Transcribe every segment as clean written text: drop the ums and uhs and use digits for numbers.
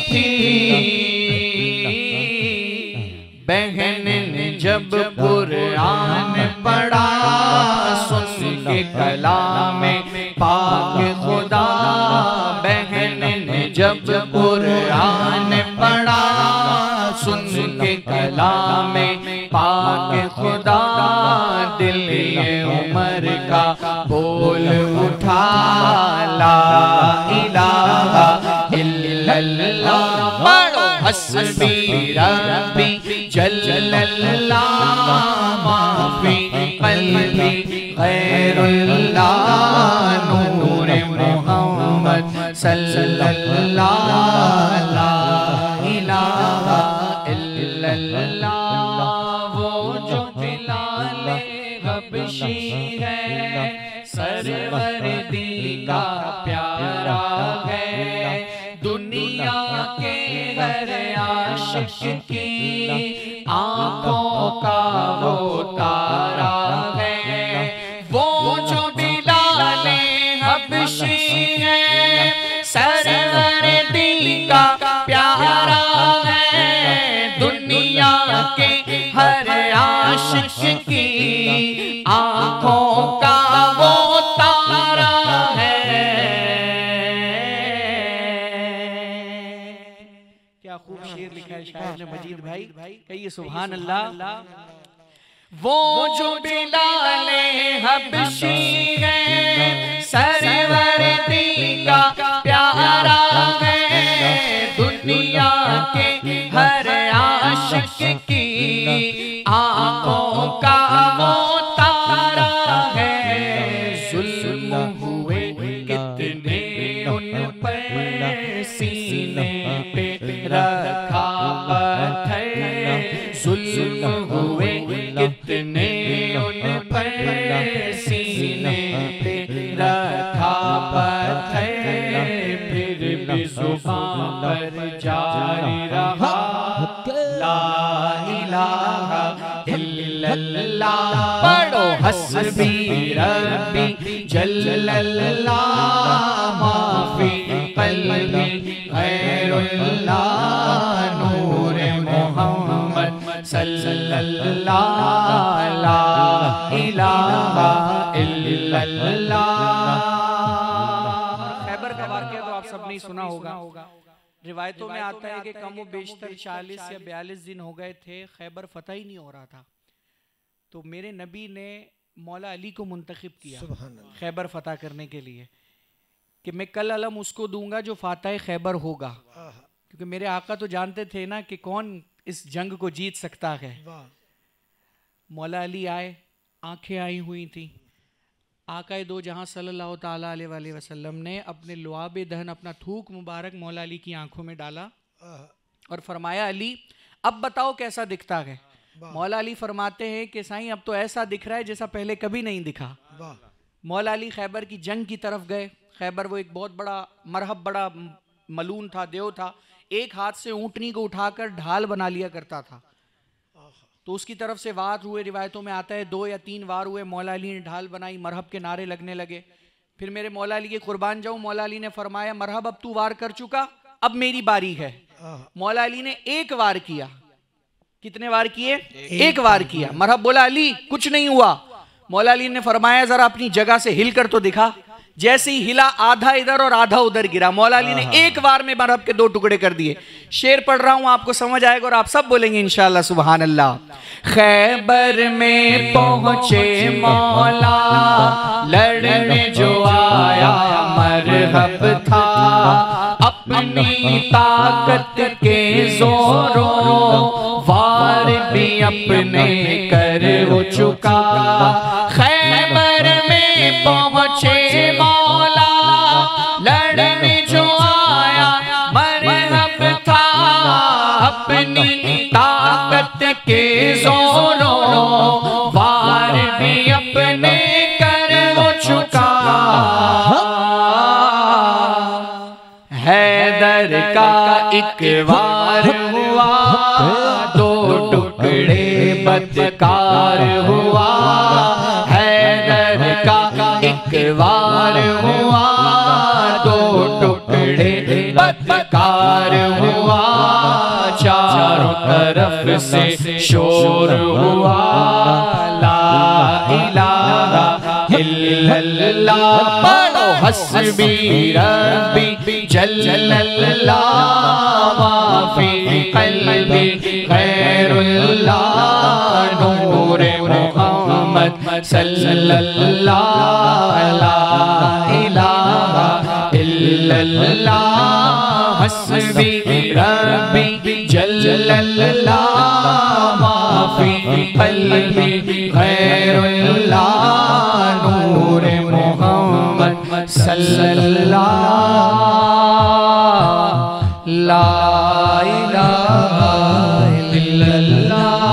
थी बहन ने जब कुरान पढ़ा, सुन के कलाम पाक खुदा। बहन ने जब कुरान पढ़ा, सुन के कलाम पाक खुदा। दिल ये उमर का बोल उठा, ला इलाहा इल्लल्लाह। पढ़ो हस्बी रब्बी जल्लल्लाह, माफी क़ल्बी ग़ैरुल्लाह। नूर मोहम्मद सल्लल्लाह, ला इलाहा इल्लल्लाह। वो जो बिलाल हबशी है, सरवरदी का प्यारा है। दुनिया के हर आशिक की आंखों का वो तारा है। वो जो बिलाल हबशी है, सरवरदी का प्यारा है। दुनिया के हर आशिक की आंखों का वो तारा है। क्या खूब शेर लिखा है शायर ने मजीद भाई, कहिए सुभान अल्लाह। वो जो बिलाल हबशी है, सरवरदी का प्यारा है। दुनिया के हर आशिक की आंखों का वो तारा है। जुल्म हुए कितने उन पर, सीने पे रखा पत्थर। जुल्म हुए कितने उन पर, सीने पे रखा पत्थर। फिर भी जुबान पर जारी रहा, ला इलाहा इल्लल्लाह। पढ़ो हस्बी रब्बी जल्लल्लाह, माफी क़ल्बी ग़ैरुल्लाह। नूर मोहम्मद सल्लल्लाह, ला इलाहा इल्लल्लाह। खैबर का वाक़या तो आप सबने सुना होगा। रिवायतों में आता है कि कम बेशतर 40 या 42 दिन हो गए थे, खैबर फतह ही नहीं हो रहा था। तो मेरे नबी ने मौला अली को मुंतखब किया खैबर फतह करने के लिए, कि मैं कल अलम उसको दूंगा जो फातह खैबर होगा। क्योंकि मेरे आका तो जानते थे ना कि कौन इस जंग को जीत सकता है। मौला अली आए, आंखें आई हुई थी। आकाए दो जहां सल्लल्लाहु ताला अलैहि वसल्लम ने अपने लुआब दहन, अपना थूक मुबारक मौला अली की आंखों में डाला और फरमाया, अली अब बताओ कैसा दिखता है। मौला अली फरमाते हैं कि साईं अब तो ऐसा दिख रहा है जैसा पहले कभी नहीं दिखा। मौला अली खैबर की जंग की तरफ गए। खैबर वो एक बहुत बड़ा मरहब, बड़ा मलून था, देव था। एक हाथ से ऊंटनी को उठाकर ढाल बना लिया करता था। तो उसकी तरफ से वार हुए। रिवायतों में आता है 2 या 3 वार हुए। मौला अली ने ढाल बनाई, मरहब के नारे लगने लगे। फिर मेरे मौला अली के कुर्बान जाऊं, मौला अली ने फरमाया, मरहब अब तू वार कर चुका, अब मेरी बारी है। मौला अली ने एक वार किया। कितने वार किए? एक वार किया। मरहब बोला, अली कुछ नहीं हुआ। मौला अली ने फरमाया, जरा अपनी जगह से हिल कर तो दिखा। जैसे ही हिला, आधा इधर और आधा उधर गिरा। मौला अली ने एक बार में मरहब के 2 टुकड़े कर दिए। शेर पढ़ रहा हूं, आपको समझ आएगा और आप सब बोलेंगे इंशाअल्लाह सुभान अल्लाह। खैबर में पहुंचे मौला, लड़ने जो आया मरहब था। अपनी ताकत के जोरों वार भी अपने कर हो चुका। खैबर में पहुंचे मौला, लड़ने जो आया मरहब था। अपनी ताकत के जोरों वार भी अपने कर हो चुका। हैदर का एक वार हुआ, 2 टुकड़े बदकार हुआ। हैदर का एक वार हुआ, 2 टुकड़े बदकार हुआ, चारों तरफ से शोर हुआ, ला इलाहा इल्लल्लाह, पढ़ो हस्बी रब्बी जल्लल्लाह, माफी क़ल्बी गैरुल्लाह, नूरे मोहम्मद सल्लल्लाह, ला इलाहा इल्लल्लाह, हस्बी रब्बी जल्लल्लाह, माफी क़ल्बी गैरुल्लाह, नूरे मोहम्मद सल्लल्लाह, ला इलाहा इल्लल्लाह।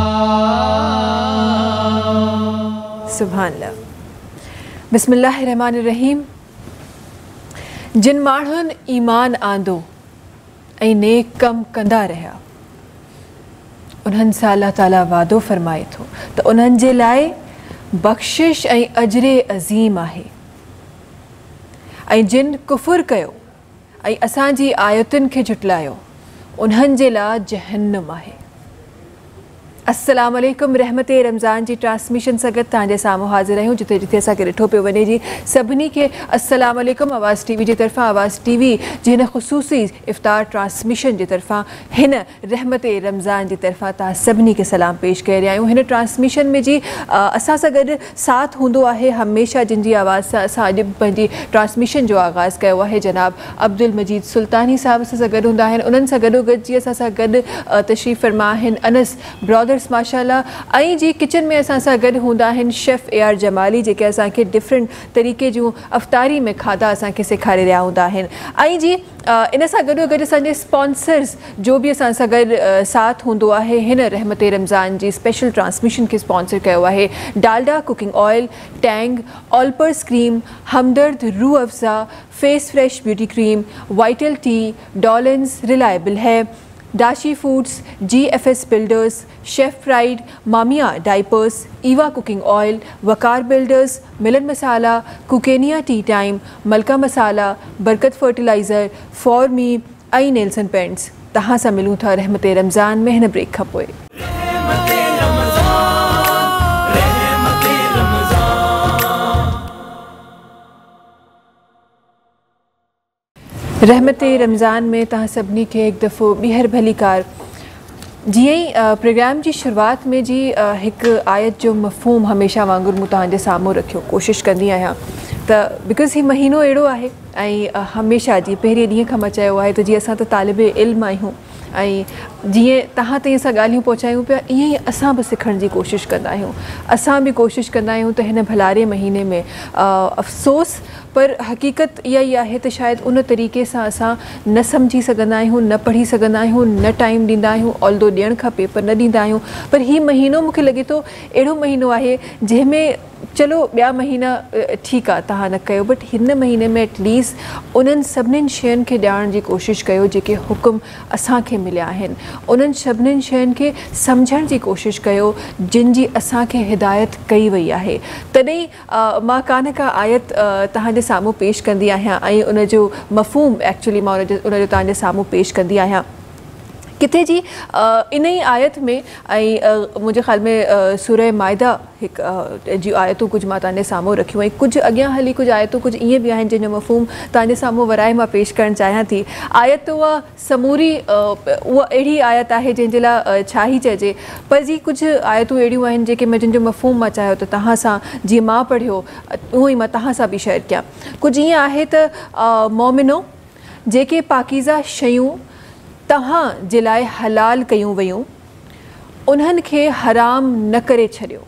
सुभान अल्लाह। बिस्मिल्लाहिर्रहमानिर्रहीम। जिन माण्हुनि ईमान आंदो ऐं नेक कम कंदा रहिया, उन्हनि सां अल्लाह ताला वादो फरमाए थो त उन्हनि जे लाइ बख़्शिश ऐं अजरे अज़ीम आहे, ऐं जिन कुफ़ुर कयो ऐं असांजी आयतुनि खे झुटलायो, उन्हनि जे लाइ जहन्नम आहे। अस्सलाम वालेकुम, रहमत रमज़ान जी ट्रांसमिशन सां गॾु तव्हांजे साम्हूं हाज़िर आहियूं। जिते जिते असांखे ॾिठो पियो वञे जी सभिनी खे अस्सलाम वालेकुम। आवाज़ टीवी जी तरफ़ां, आवाज़ टीवी जी हिन ख़ुसूसी इफ़्तार ट्रांसमिशन जी तरफ़ां, हिन रहमत रमज़ान जी तरफ़ां तव्हां सभिनी खे सलाम पेश करे रहिया आहियूं। हिन ट्रांसमिशन में जी असां सां गॾु साथ हूंदो आहे हमेशह, जिन जी आवाज़ सां असां अॼु पंहिंजी ट्रांसमिशन जो आगाज़ कयो आहे, जनाब अब्दुल मजीद सुल्तानी साहब असां सां गॾु हूंदा आहिनि। उन्हनि सां गॾोगॾु जी असां सां गॾु तशरीफ़ फरमा आहिनि अनस ब्रदर्स माशाल्लाह, ऐं जी किचन में असां सां गॾु हूंदा आहिनि शेफ़ AR जमाली, जेके असांखे डिफरेंट तरीक़े जूं अफ़्तारी में खाधा असांखे सेखारे रहिया हूंदा आहिनि। ऐं जी इन सां गॾोगॾु असांजे स्पॉन्सर्स जो बि असां सां गॾु साथ हूंदो आहे। हिन रहमत रमज़ान जी स्पेशल ट्रांसमिशन खे स्पॉन्सर कयो आहे Dalda cooking oil, Tang, Olpers cream, Hamdard Rooh Afza, face fresh beauty cream, Vital tea, Dawlance reliable है, Dashi foods, GFS builders, chef pride, Mamia diapers, Eva cooking oil, Waqar builders, Milan masala, कुकेनिया टी टाइम, मलका मसाला, बरकत फर्टिलाइज़र, फॉर मी ऐं नेल्सन पेंट्स। तव्हां सां मिलूं था रहमत रमज़ान में हिन ब्रेक खां पोइ। रहमत रमज़ान में तव्हां सभिनी खे हिकु दफ़ो ॿीहर भली कार। जीअं ई प्रोग्राम जी शुरूआत में जी हिकु आयत जो मफ़हूम हमेशह वांगुरु मूं तव्हांजे साम्हूं रखियो, कोशिशि कंदी आहियां त बिकॉज़ हीउ महीनो अहिड़ो आहे ऐं हमेशह जी पहिरें ॾींहं खां मां चयो आहे त जीअं असां त तालिबे इल्म आहियूं ऐं जीअं तव्हां ताईं असां ॻाल्हियूं पहुचायूं पिया, ईअं ई असां बि सिखण जी कोशिशि कंदा आहियूं। असां बि कोशिशि कंदा आहियूं त हिन भलारे महीने में अफ़सोस पर हक़ीक़त इहा ई आहे त शायदि उन तरीक़े सां असां न सम्झी सघंदा आहियूं, न पढ़ी सघंदा आहियूं, न टाइम ॾींदा आहियूं, ऑल्दो ॾियणु खपे पर न ॾींदा आहियूं। पर हीउ महीनो मूंखे लॻे थो अहिड़ो महीनो आहे जंहिंमें चलो ॿिया महीना ठीकु आहे तव्हां न कयो, बट हिन महीने में एटलीस्ट उन्हनि सभिनीनि शयुनि खे ॼाणण जी कोशिशि कयो जेके हुकुम असांखे मिलिया आहिनि। उन्हनि सभिनीनि शयुनि खे सम्झण जी कोशिशि कयो जिन जी असांखे हिदायत कई वई आहे। तॾहिं मां कान का आयत तव्हांजे साम्हूं पेश कंदी आहियां ऐं उनजो मफ़हूम एक्चुअली मां उनजो तव्हांजे साम्हूं पेश कंदी आहियां। किथे जी इन ई आयत में ऐं मुंहिंजे ख़्याल में सूरह माइदा हिकु जी आयतूं कुझु मां तव्हांजे साम्हूं रखियूं ऐं कुझु अॻियां हली कुझु आयतूं कुझु ईअं बि आहिनि जंहिंजो मफ़हूम तव्हांजे साम्हूं वराए मां पेश करणु चाहियां थी। आयत उहा समूरी उहा अहिड़ी आयत आहे जंहिंजे लाइ छा ई चइजे, पर जी कुझु आयतूं अहिड़ियूं आहिनि जेके मां जिन जो मफ़हूम मां चाहियो त तव्हां सां जीअं मां पढ़ियो उहो ई मां तव्हां सां बि शेयर कयां। कुझु ईअं आहे त मोमिनो, जेके पाकीज़ा शयूं तव्हां जे लाइ हलाल कयूं वयूं उन्हनि खे हराम न करे छॾियो।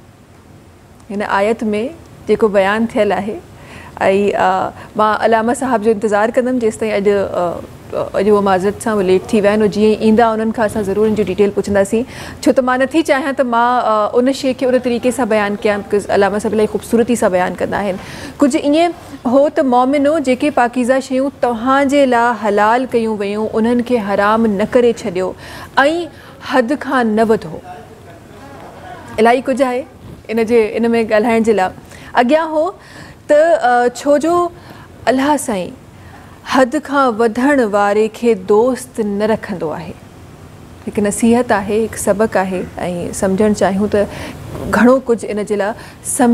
हिन आयत में जेको बयानु थियलु आहे ऐं मां अलामा साहब जो इंतज़ारु कंदमि जेसि ताईं अॼु उहो माज़रत सां उहे लेट थी विया आहिनि। जीअं ई ईंदा उन्हनि खां असां ज़रूरु इनजो डिटेल पुछंदासीं, छो त मां नथी चाहियां त मां उन शइ खे उन तरीक़े सां बयानु कयां बिकॉज़ अलामा साहब इलाही ख़ूबसूरती सां बयानु कंदा आहिनि। कुझु ईअं हो त मोमिनो, जेके पाकीज़ा शयूं तव्हांजे लाइ हलाल कयूं वयूं उन्हनि खे हराम न करे छॾियो ऐं हद खां न वधो। इलाही कुझु आहे इन में ॻाल्हाइण जे लाइ। अॻियां हो त छो जो अलाह साईं हद खां वधण वारे खे दोस्त न रखंदो आहे। हिकु नसीहत आहे, हिकु सबक़ु आहे ऐं सम्झणु चाहियूं त घणो कुझु इन जे लाइ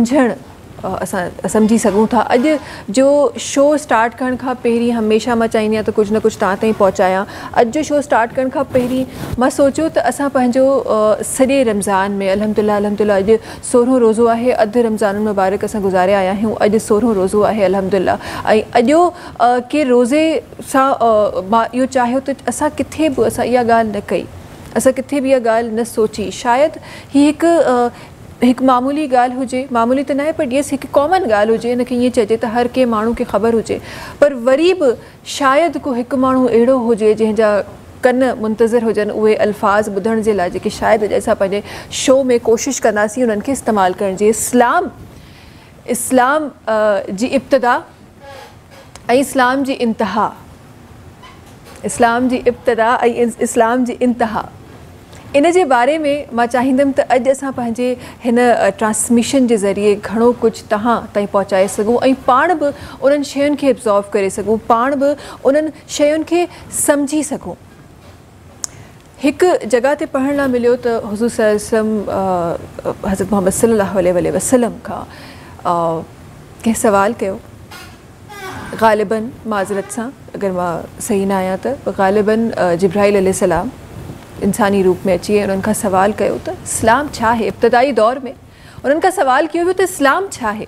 असां सम्झी सघूं था। अॼु जो शो स्टार्ट करण खां पहिरीं हमेशह मां चाहींदी आहियां त कुझु न कुझु तव्हां ताईं पहुचायां। अॼु जो शो स्टार्ट करण खां पहिरीं मां सोचियो त असां पंहिंजो सॼे रमज़ान में अल्हम्दुलिल्लाह अॼु 16हों रोज़ो आहे। अधु रमज़ान मुबारक असां गुज़ारिया आया आहियूं। अॼु 16हों रोज़ो आहे अल्हम्दुलिल्लाह। ऐं अॼो के रोज़े सां मां इहो चाहियो त असां किथे बि असां इहा ॻाल्हि न कई, असां किथे बि इहा ॻाल्हि न सोची। शायदि हीअ हिकु मामूली ॻाल्हि हुजे, मामूली त न आहे पर येस हिकु कॉमन ॻाल्हि हुजे, हिनखे ईअं चइजे त हर कंहिं माण्हू खे ख़बर हुजे, पर वरी बि शायदि को हिकु माण्हू अहिड़ो हुजे जंहिंजा कन मुंतज़र हुजनि उहे अल्फाज़ ॿुधण जे लाइ जेके शायदि अॼु असां पंहिंजे शो में कोशिशि कंदासीं उन्हनि खे इस्तेमालु करण जी। इस्लाम जी इब्तिदा ऐं इस्लाम जी इंतिहा, इस्लाम जी इब्तिदा ऐं इस्लाम जी इंतिहा, इन जे बारे में मां चाहींदमि त अॼु असां पंहिंजे हिन ट्रांसमिशन जे ज़रिए घणो कुझु तव्हां ताईं पहुचाए सघूं ऐं पाण बि उन्हनि शयुनि खे एब्ज़ॉर्व करे सघूं, पाण बि उन्हनि शयुनि खे सम्झी सघूं। हिकु जॻह ते पढ़ण लाइ मिलियो त हुज़ूर सल्लल्लाहु अलैहि वसल्लम हज़रत मोहम्मद सल्लल्लाहु अलैहि वसल्लम खां कंहिं सवाल कयो, ग़ालिबन माज़रत सां अगरि मां सही न आहियां त ग़ालिबन जिब्राइल अलैहिस्सलाम इंसानी रूप में अची उन्हनि खां सवाल कयो त इस्लाम छा आहे। इब्तिदाई दौर में उन्हनि खां सवाल कयो वियो त इस्लाम छा आहे।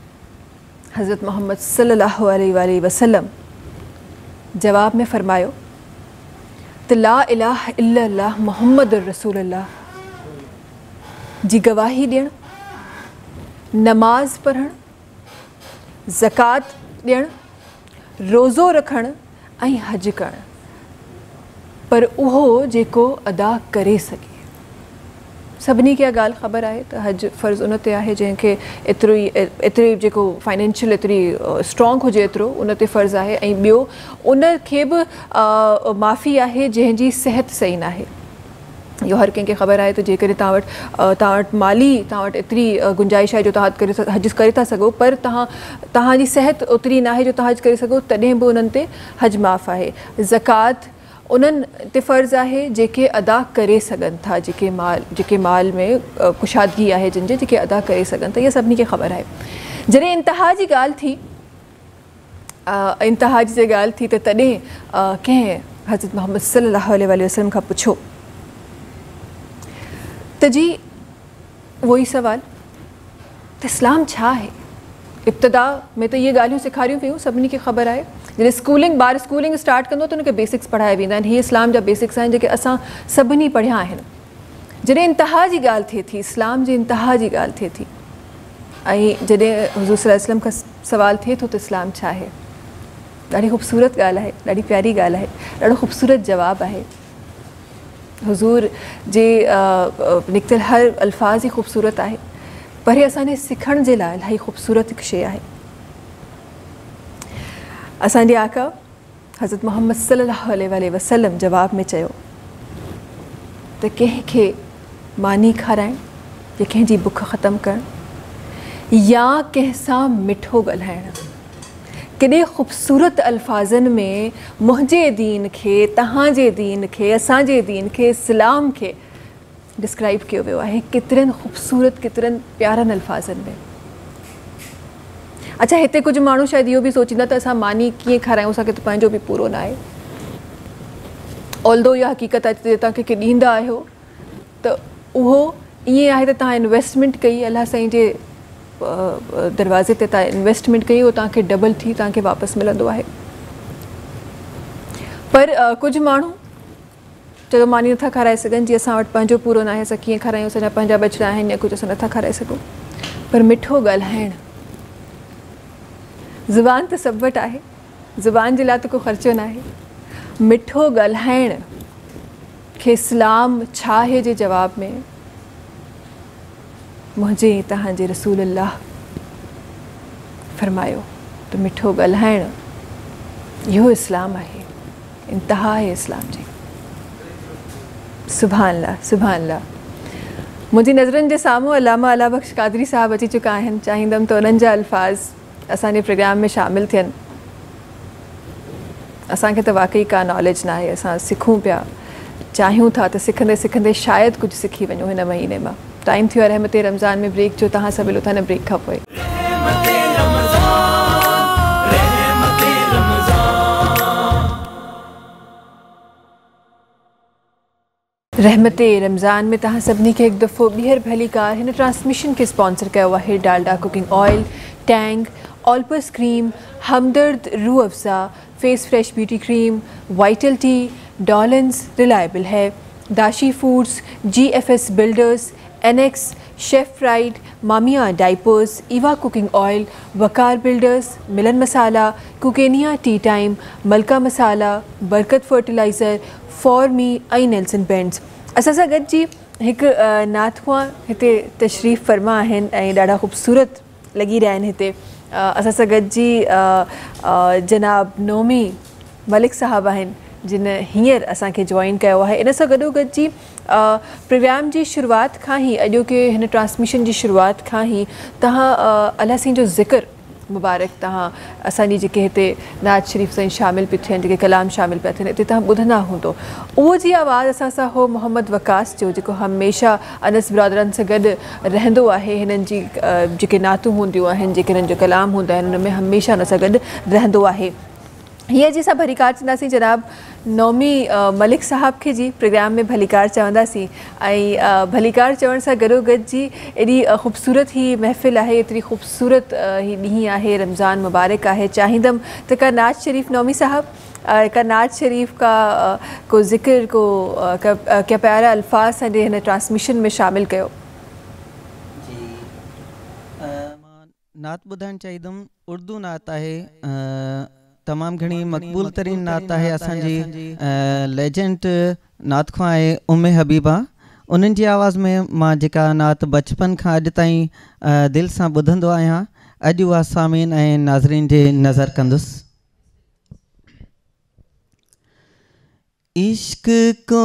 हज़रत मोहम्मद सल्लल्लाहु अलैहि वसल्लम जवाब में फ़रमायो त ला इलाहा इल्लल्लाह मुहम्मद रसूलुल्लाह जी गवाही ॾियणु, नमाज़ पढ़णु, ज़कात ॾियणु, रोज़ो रखणु ऐं हज करणु, पर उहो जेको अदा करे सघे। सभिनी खे इहा ॻाल्हि ख़बर आहे त हज फ़र्ज़ु उन ते आहे जंहिंखे एतिरी जेको फाइनेंशियल एतिरी स्ट्रॉन्ग हुजे एतिरो उन ते फ़र्ज़ु आहे, ऐं ॿियो उन खे बि माफ़ी आहे जंहिंजी सिहत सही न आहे। इहो हर कंहिंखे ख़बर आहे त जेकॾहिं तव्हां वटि माली तव्हां वटि एतिरी गुंजाइश आहे जो तव्हां हज करे था सघो, पर तव्हांजी सिहत ओतिरी न आहे जो तव्हां हज करे सघो, तॾहिं बि उन्हनि ते हज माफ़ आहे। ज़कात उन्हनि ते फ़र्ज़ु आहे जेके अदा करे सघनि था, जेके माल में कुशादगी आहे जिन जेके अदा करे सघनि था, इहा सभिनी खे ख़बर आहे। जॾहिं इंतिहा जी ॻाल्हि थी, इंतिहा जी ॻाल्हि थी त तॾहिं कंहिं हज़रत मोहम्मद सल्लल्लाहु अलैहि वसल्लम खां पुछो त जी उहो ई सवाल त इस्लाम छा आहे। इब्तिदा में त इहे ॻाल्हियूं सेखारियूं वियूं, सभिनी खे ख़बर आहे। जॾहिं ॿार स्कूलिंग स्टार्ट कंदो त उनखे बेसिक्स पढ़ाया वेंदा आहिनि, हीअ इस्लाम जा बेसिक्स आहिनि जेके असां सभिनी पढ़िया आहिनि। जॾहिं इंतिहा जी ॻाल्हि थिए थी, इस्लाम जी इंतिहा जी ॻाल्हि थिए थी, ऐं जॾहिं हुज़ूर सल्लल्लाहु अलैहि वसल्लम खां सवाल थिए थो त इस्लाम छा आहे, ॾाढी ख़ूबसूरत ॻाल्हि आहे, ॾाढी प्यारी ॻाल्हि आहे, ॾाढो ख़ूबसूरत जवाबु आहे। हुज़ूर जे निकितल हर अल्फाज़ ई ख़ूबसूरत आहे, पर हे असांजे सिखण जे लाइ इलाही ख़ूबसूरत हिकु शइ आहे। असांजे आका हज़रत मोहम्मद सल्लल्लाहु अलैहि वसल्लम जवाब में चयो त कंहिंखे मानी खाराइणु या कंहिंजी बुख ख़तमु करणु या कंहिंसां मिठो ॻाल्हाइणु, केॾे ख़ूबसूरत अल्फाज़नि में मुंहिंजे दीन खे, तव्हांजे दीन खे, असांजे दीन खे, इस्लाम खे डिस्क्राइब कयो वियो आहे, केतिरनि ख़ूबसूरत केतिरनि प्यारनि अल्फाज़नि में। अच्छा, हिते कुझु माण्हू शायदि इहो बि सोचींदा त असां मानी कीअं खारायूं, असांखे त पंहिंजो बि पूरो न आहे। ऑल्दो इहा हक़ीक़त आहे त तव्हां कंहिंखे ॾींदा आहियो त उहो ईअं आहे त तव्हां इन्वेस्टमेंट कई, अलाह साईं जे दरवाज़े ते तव्हां इन्वेस्टमेंट कई, उहो तव्हांखे डबल थी तव्हांखे वापसि मिलंदो आहे। पर कुझु माण्हू चलो मानी नथा खाराए सघनि, जीअं असां वटि पंहिंजो पूरो न आहे, असां कीअं खारायूं, असांजा पंहिंजा बचिड़ा आहिनि या कुझु असां नथा खाराए सघूं। पर मिठो ॻाल्हाइणु, ज़ुबान त सभु वटि आहे, ज़ुबान जे लाइ त को ख़र्चो न आहे। मिठो ॻाल्हाइण खे इस्लाम छा आहे जे जवाब में मुंहिंजे तव्हांजे रसूलुल्लाह फरमायो त मिठो ॻाल्हाइणु इहो इस्लाम आहे, इंतिहा आहे इस्लाम जी। सुभान अल्लाह, सुभान अल्लाह। मुंहिंजी नज़रनि जे साम्हूं अलामा अला बख़्श क़ादरी साहिबु अची चुका आहिनि, चाहींदमि त उन्हनि जा अल्फाज़ असांजे प्रोग्राम में शामिलु थियनि। असांखे त वाकई का नॉलेज ना आहे, असां सिखूं पिया, चाहियूं था त सिखंदे सिखंदे शायदि कुझु सिखी वञूं हिन महीने मां। टाइम थियो आहे रहमत रमज़ान में ब्रेक जो, तव्हां सां मिलो था हिन ब्रेक खां पोइ। रहमत रमज़ान में तव्हां सभिनी खे हिकु दफ़ो ॿीहर भली कार। हिन ट्रांसमिशन खे स्पॉन्सर कयो आहे Dalda cooking oil, Tang, Olpers cream, Hamdard Rooh Afza, face fresh beauty cream, Vital tea, Dawlance reliable है, Dashi foods, GFS builders, NX, chef pride, Mamia diapers, Eva cooking oil, Waqar builders, Milan masala, कुकेनिया टी टाइम, मलका मसाला, बरकत फर्टिलाइज़र, फॉर मी ऐं नेल्सन पेंट्स। असां सां गॾु जी हिकु नाथुआ हिते तशरीफ़ फरमा आहिनि ऐं ॾाढा ख़ूबसूरत लॻी रहिया आहिनि हिते। असां सां गॾु जी जनाब नोमी मलिक साहब आहिनि जिन हींअर असांखे जॉइन कयो आहे। इन सां गॾोगॾु जी प्रोग्राम जी शुरूआति खां ई, अॼोके हिन ट्रांसमिशन जी शुरूआति खां ई तव्हां अलाह साईं जो ज़िक्र मुबारक, तव्हां असांजी जेके हिते नात शरीफ़ साईं शामिल पिया थियनि, जेके कलाम शामिल पिया थियनि, हिते तव्हां ॿुधंदा हूंदो। उहो जी आवाज़ असां सां हो मोहम्मद वकास जो, जेको हमेशह अनस ब्रादरनि सां गॾु रहंदो आहे। हिननि जी जेके नातूं हूंदियूं आहिनि, जेके हिननि जो कलाम हूंदा आहिनि, हुन में हमेशह हुन सां गॾु रहंदो आहे। हीअं जी असां भलीकार चवंदासीं जनाब नौमी मलिक साहब खे जी प्रोग्राम में भलीकार चवंदासीं। ऐं भलीकार चवण सां गॾोगॾु जी एॾी ख़ूबसूरत ही महफ़िल आहे, एतिरी ख़ूबसूरत ही ॾींहुं आहे, रमज़ान मुबारक आहे। चाहींदमि त का नात शरीफ़ नौमी साहब, का नात शरीफ़ का को ज़िक्र, को क्या प्यारा अल्फाज असांजे हिन ट्रांसमिशन में शामिल कयो। जी मां नात ॿुधाइणु चाहींदुमि। उर्दू नात आहे, तमामु घणी मक़बूल तरीन नात आहे। असांजी लेजेंड नात ख़्वां आहे उम्मे हबीबा। उन्हनि जी आवाज़ में मां जेका नात बचपन खां अॼु ताईं दिलि सां ॿुधंदो आहियां, अॼु उहा सामीन ऐं नाज़रीन जे नज़र कंदुसि। इश्क को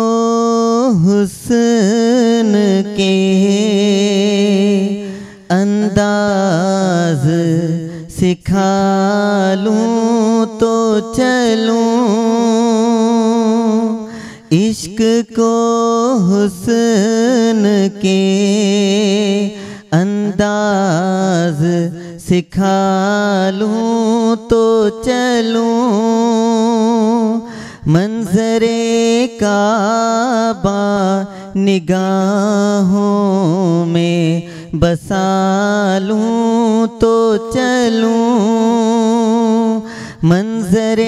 हुस्न के अंदाज सिखा लूं तो चलूं, इश्क को हुस्न के अंदाज सिखा लूं तो चलूं, मंजरे काबा निगाहों में बसा लूं तो चलूं, मंजरे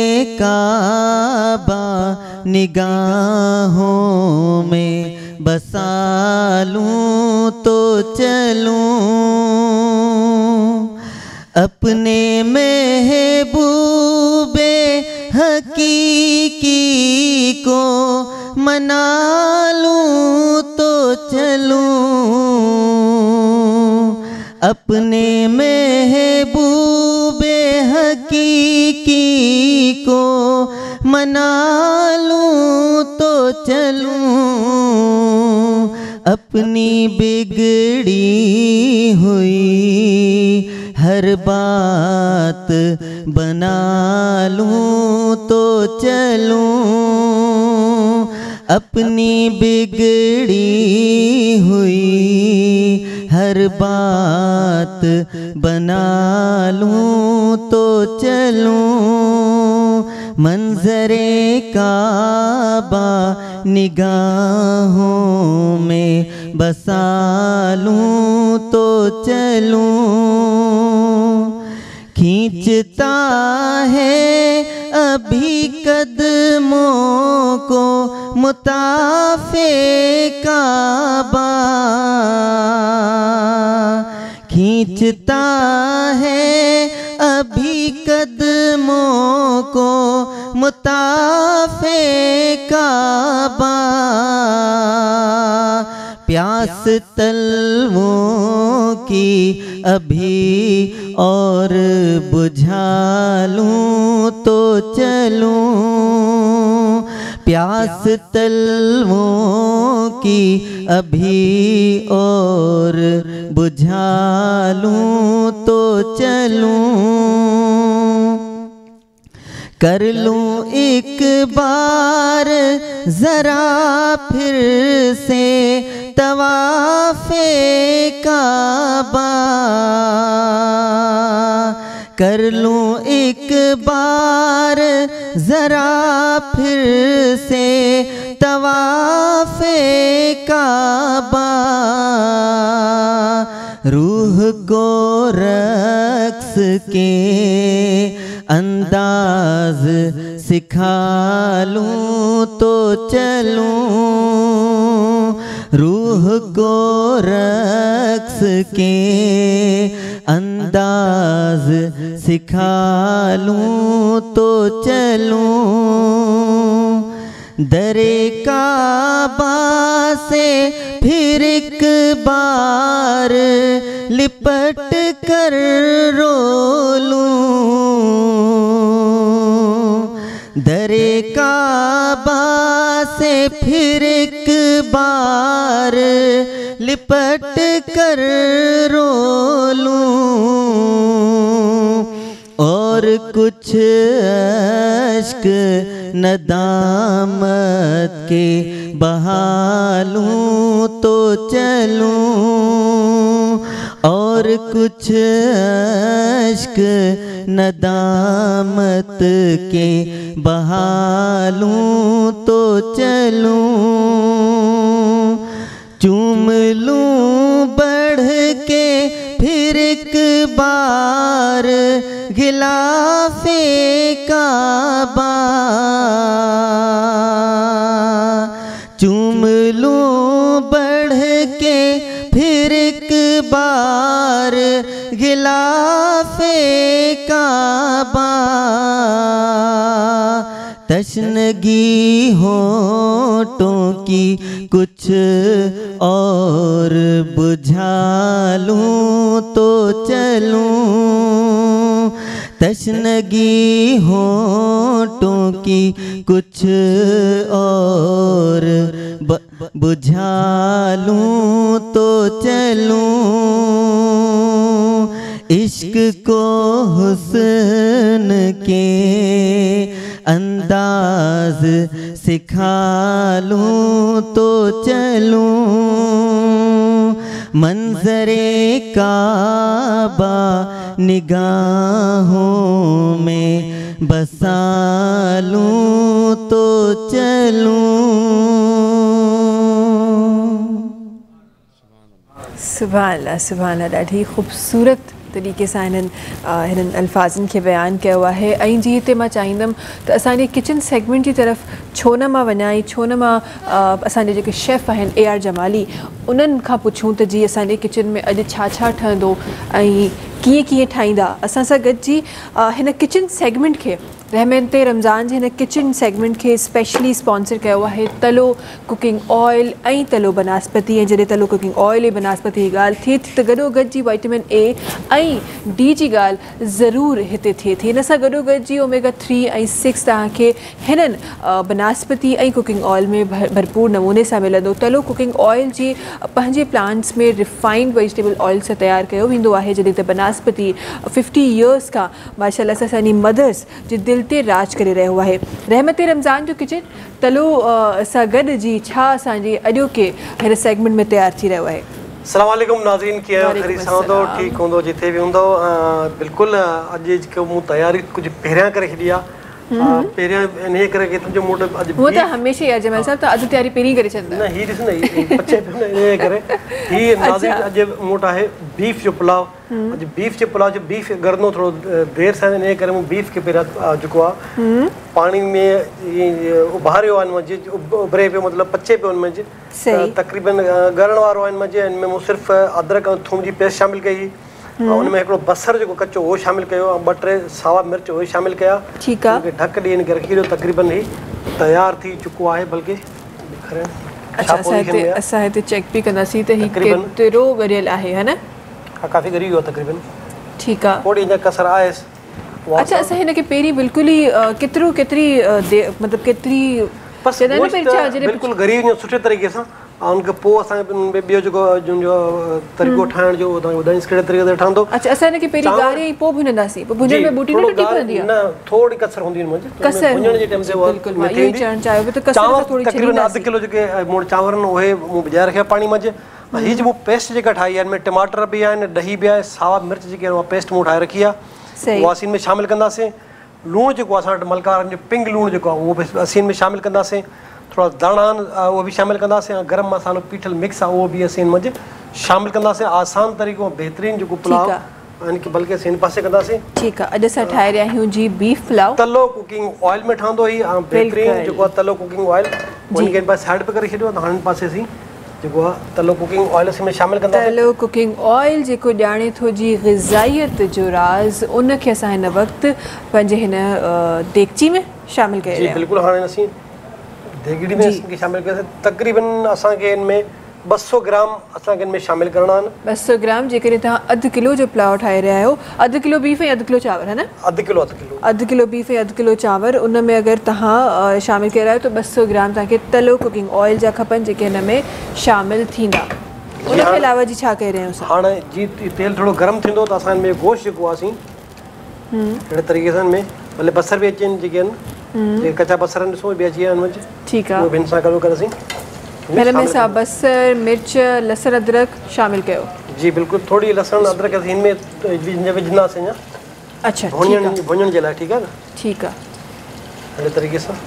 काबा निगाहों में बसा लूं तो चलूं, अपने महबूबे हकीकी को मना लूं तो चलूं, अपने महबूबे हकीकी को मना लूं तो चलूं, अपनी बिगड़ी हुई हर बात बना लूं तो चलूं, अपनी बिगड़ी हुई हर बात बना लूं तो चलूं, मंजरे काबा निगाहों में बसा लूं तो चलूं, खींचता है अभी कदमों को मुताफे काबा, खींचता है अभी कदमों को मुताफे काबा, प्यास तलवों की अभी और बुझा लूं तो चलूं, प्यास तलवों की अभी और बुझा लूं तो चलूं, कर लूं एक बार जरा फिर से तवाफ़े काबा, कर लूं एक बार जरा फिर से तवाफ़े काबा, रूह को रक्स के अंदाज सिखा लूं तो चलूं, रूह को रक्स के अंदाज सिखा लूं तो चलूं, दरे काबा से फिर एक बार लिपट कर रो लूं, दरे काबा से फिर एक बार लिपट कर रो लूं, और कुछ अश्क नदामत के बहा लूं तो चलूं, और कुछ अश्क नदामत के बहा लूं तो चलूं, चूम लूं बढ़ के फिर एक बार गिलाफे काबा, चूम लूं बढ़ के फिर एक बार गिलाफे काबा, तशनगी होठों की कुछ और बुझा लूं तो चलूं, तशनगी होठों की कुछ और बुझा लूं तो चलूं, इश्क को हुस्न के अंदाज सिखा लूं तो चलूं, मंजरे काबा निगाहों में बसा लूं तो चलूं। सुभान अल्लाह, सुभान अल्लाह। ॾाढी ख़ूबसूरत तरीक़े सां हिननि अल्फाज़नि खे बयानु कयो आहे। ऐं जीअं त मां चाहींदमि त असांजे किचन सेगमेंट जी तरफ़ छो न मां वञा, छो न मां असांजे जेके शेफ़ आहिनि AR जमाली उन्हनि खां पुछूं त जी असांजे किचन में अॼु छा छा ठहंदो ऐं कीअं कीअं ठाहींदा। असां सां गॾु जी हिन किचन सेगमेंट खे रहमत रमज़ान जे हिन किचन सेगमेंट खे स्पेशली स्पॉन्सर कयो आहे तलो कुकिंग ऑयल ऐं तलो बनास्पति। ऐं जॾहिं तलो कुकिंग ऑयल ऐं बनास्पति जी ॻाल्हि थिए थी त गॾोगॾु जी विटामिन A ऐं D जी ॻाल्हि ज़रूरु हिते थिए थी। हिन सां गॾोगॾु जी ओमेगा 3 ऐं 6 तव्हांखे हिननि बनास्पति ऐं कुकिंग ऑयल में भरपूर नमूने सां मिलंदो। तलो कुकिंग ऑयल जी पंहिंजे प्लांट्स में रिफाइंड वेजिटेबल ऑयल सां तयारु कयो वेंदो आहे, जॾहिं त बनास्पति 50 इयर्स खां माशाल्लाह सां असांजी मदर्स जे दिलि ते राज करे रहियो आहे। रहमत रमज़ान जो किचन तलो सां गॾु जी छा असांजी अॼोके हिन सेगमेंट में तयारु थी रहियो आहे। अस्सलाम वालेकुम नाज़रीन, कीअं ख़रीद सां हूंदो, ठीकु हूंदो जिथे बि हूंदो। बिल्कुलु अॼु जेको मूं तयारी कुझु पहिरियां करे छॾी आहे। पहिरियां इन करे कि तुंहिंजो मूं वटि वो त हमेशह आहे जमाल साहब, त अधु तयारी पहिरीं करे छॾंदा। न हीअ ॾिस न पचे पियो न इन करे हीअ नाज़रीन अॼु मूं वटि आहे बीफ जो पुलाव। अॼु बीफ जे पुलाव जो बीफ ॻरंदो थोरो देरि सां, इन करे मूं बीफ खे पहिरियां जेको आहे पाणी में उभारियो आहे, उभरे पियो मतिलबु पचे पियो हुन में तक़रीबन ॻरण वारो आहे। हिन में मूं सिर्फ़ु अदरक ऐं थूम जी पेस्ट शामिलु कई, उन में हिकिड़ो बसर जेको कचो उहो शामिलु कयो, 2-3 सावा मिर्च उहे शामिलु कया। ठीकु आहे, ढक ॾेई हिनखे रखी ॾियो। तक़रीबन ही तयारु थी चुको आहे। बल्कि अच्छा असां हिते चेक बि कंदासीं त हीउ केतिरो ॻरियल आहे, है न? हा, काफ़ी ॻरी वियो आहे तक़रीबन। ठीकु आहे, थोरी अञा कसर आहे। अच्छा असां हिनखे पहिरीं बिल्कुलु ई केतिरी मतिलबु केतिरी बिल्कुलु ॻरी वञे सुठे तरीक़े सां, उनखे पोइ असांखे ॿियो जेको जो तरीक़ो ठाहिण जो तव्हांखे ॿुधाईंसि कहिड़े तरीक़े सां ठहंदो। अच्छा असां हिनखे पहिरीं ॻारे पोइ भुनंदासीं, पोइ भुञण में बूटी न टुटी पवंदी आहे? न, थोरी कसर हूंदी आहे मुंहिंजी भुञण जे टाइम ते उहा इहो ई चवणु चाहियो त कसर थोरी तक़रीबन अधु किलो जेके मूं चांवर आहिनि उहे मूं भिॼाए रखिया पाणी मंझि। हीअ जेको पेस्ट जेका ठाही आहे हिन में टमाटर बि आहिनि, ॾही बि आहे, सावा मिर्च जेके आहिनि उहा पेस्ट मूं ठाहे रखी आहे, उहा असीं में शामिलु कंदासीं। लूणु जेको आहे असां वटि मलका वारनि जो पिंग लूणु जेको आहे उहो बि असीं में शामिलु कंदासीं। थोरा दाणा आहिनि उहो बि शामिलु कंदासीं, ऐं गरम मसालो पीठल मिक्स आहे उहो बि असीं हिन मंझि शामिलु कंदासीं। आसान तरीक़ो बहितरीनु जेको पुलाव यानी की बल्कि असीं हिन पासे कंदासीं। ठीकु आहे, अॼु असां ठाहे रहिया आहियूं जी बीफ पुलाव। तलो कुकिंग ऑयल में ठहंदो ई, ऐं बहितरीनु जेको आहे तलो कुकिंग ऑयल उनखे हिन पासे साइड पे करे छॾियो। त हाणे हिन पासे असीं जेको आहे तलो कुकिंग ऑयल असीं में शामिलु कंदासीं। तलो कुकिंग ऑयल जेको ॼाणे थो जी ग़िज़ाइयत जो राज़, उनखे असां हिन वक़्तु पंहिंजे हिन देगची में शामिलु कयो। जी बिल्कुलु, हाणे असीं देगड़ी में असीं शामिलु कयोसीं। तक़रीबन असांखे हिन में 200 ग्राम असांखे हिन में शामिलु करणा आहिनि। 200 ग्राम जेकॾहिं तव्हां अधु किलो जो पुलाव ठाहे रहिया आहियो, अधु किलो बीफ ऐं अधु किलो चांवर, है न? अधु किलो अधु किलो बीफ ऐं अधु किलो चांवर, उन में अगरि तव्हां शामिलु करे रहिया आहियो त 200 ग्राम तव्हांखे तलो कुकिंग ऑयल जा खपनि जेके हिन में शामिलु थींदा। उनखे अलावा जी छा करे रहिया आहियूं? हाणे जी तेल थोरो गरम थींदो त असां हिन में गोश्त जेको आहे असीं अहिड़े तरीक़े सां हिन में भले बसर बि अची वञनि जेके आहिनि, जेके कचा बसर आहिनि ॾिसो बि अची विया आहिनि। ठीकु आहे, उहो बि हिन सां करे असीं हिन में असां बसर मिर्च लहसुन अदरक शामिलु कयो। जी बिल्कुलु, थोरी लहसुन अदरक असीं हिन में विझंदासीं अञा। अच्छा, भुञण जे लाइ, ठीकु आहे न? ठीकु आहे, अहिड़े तरीक़े सां।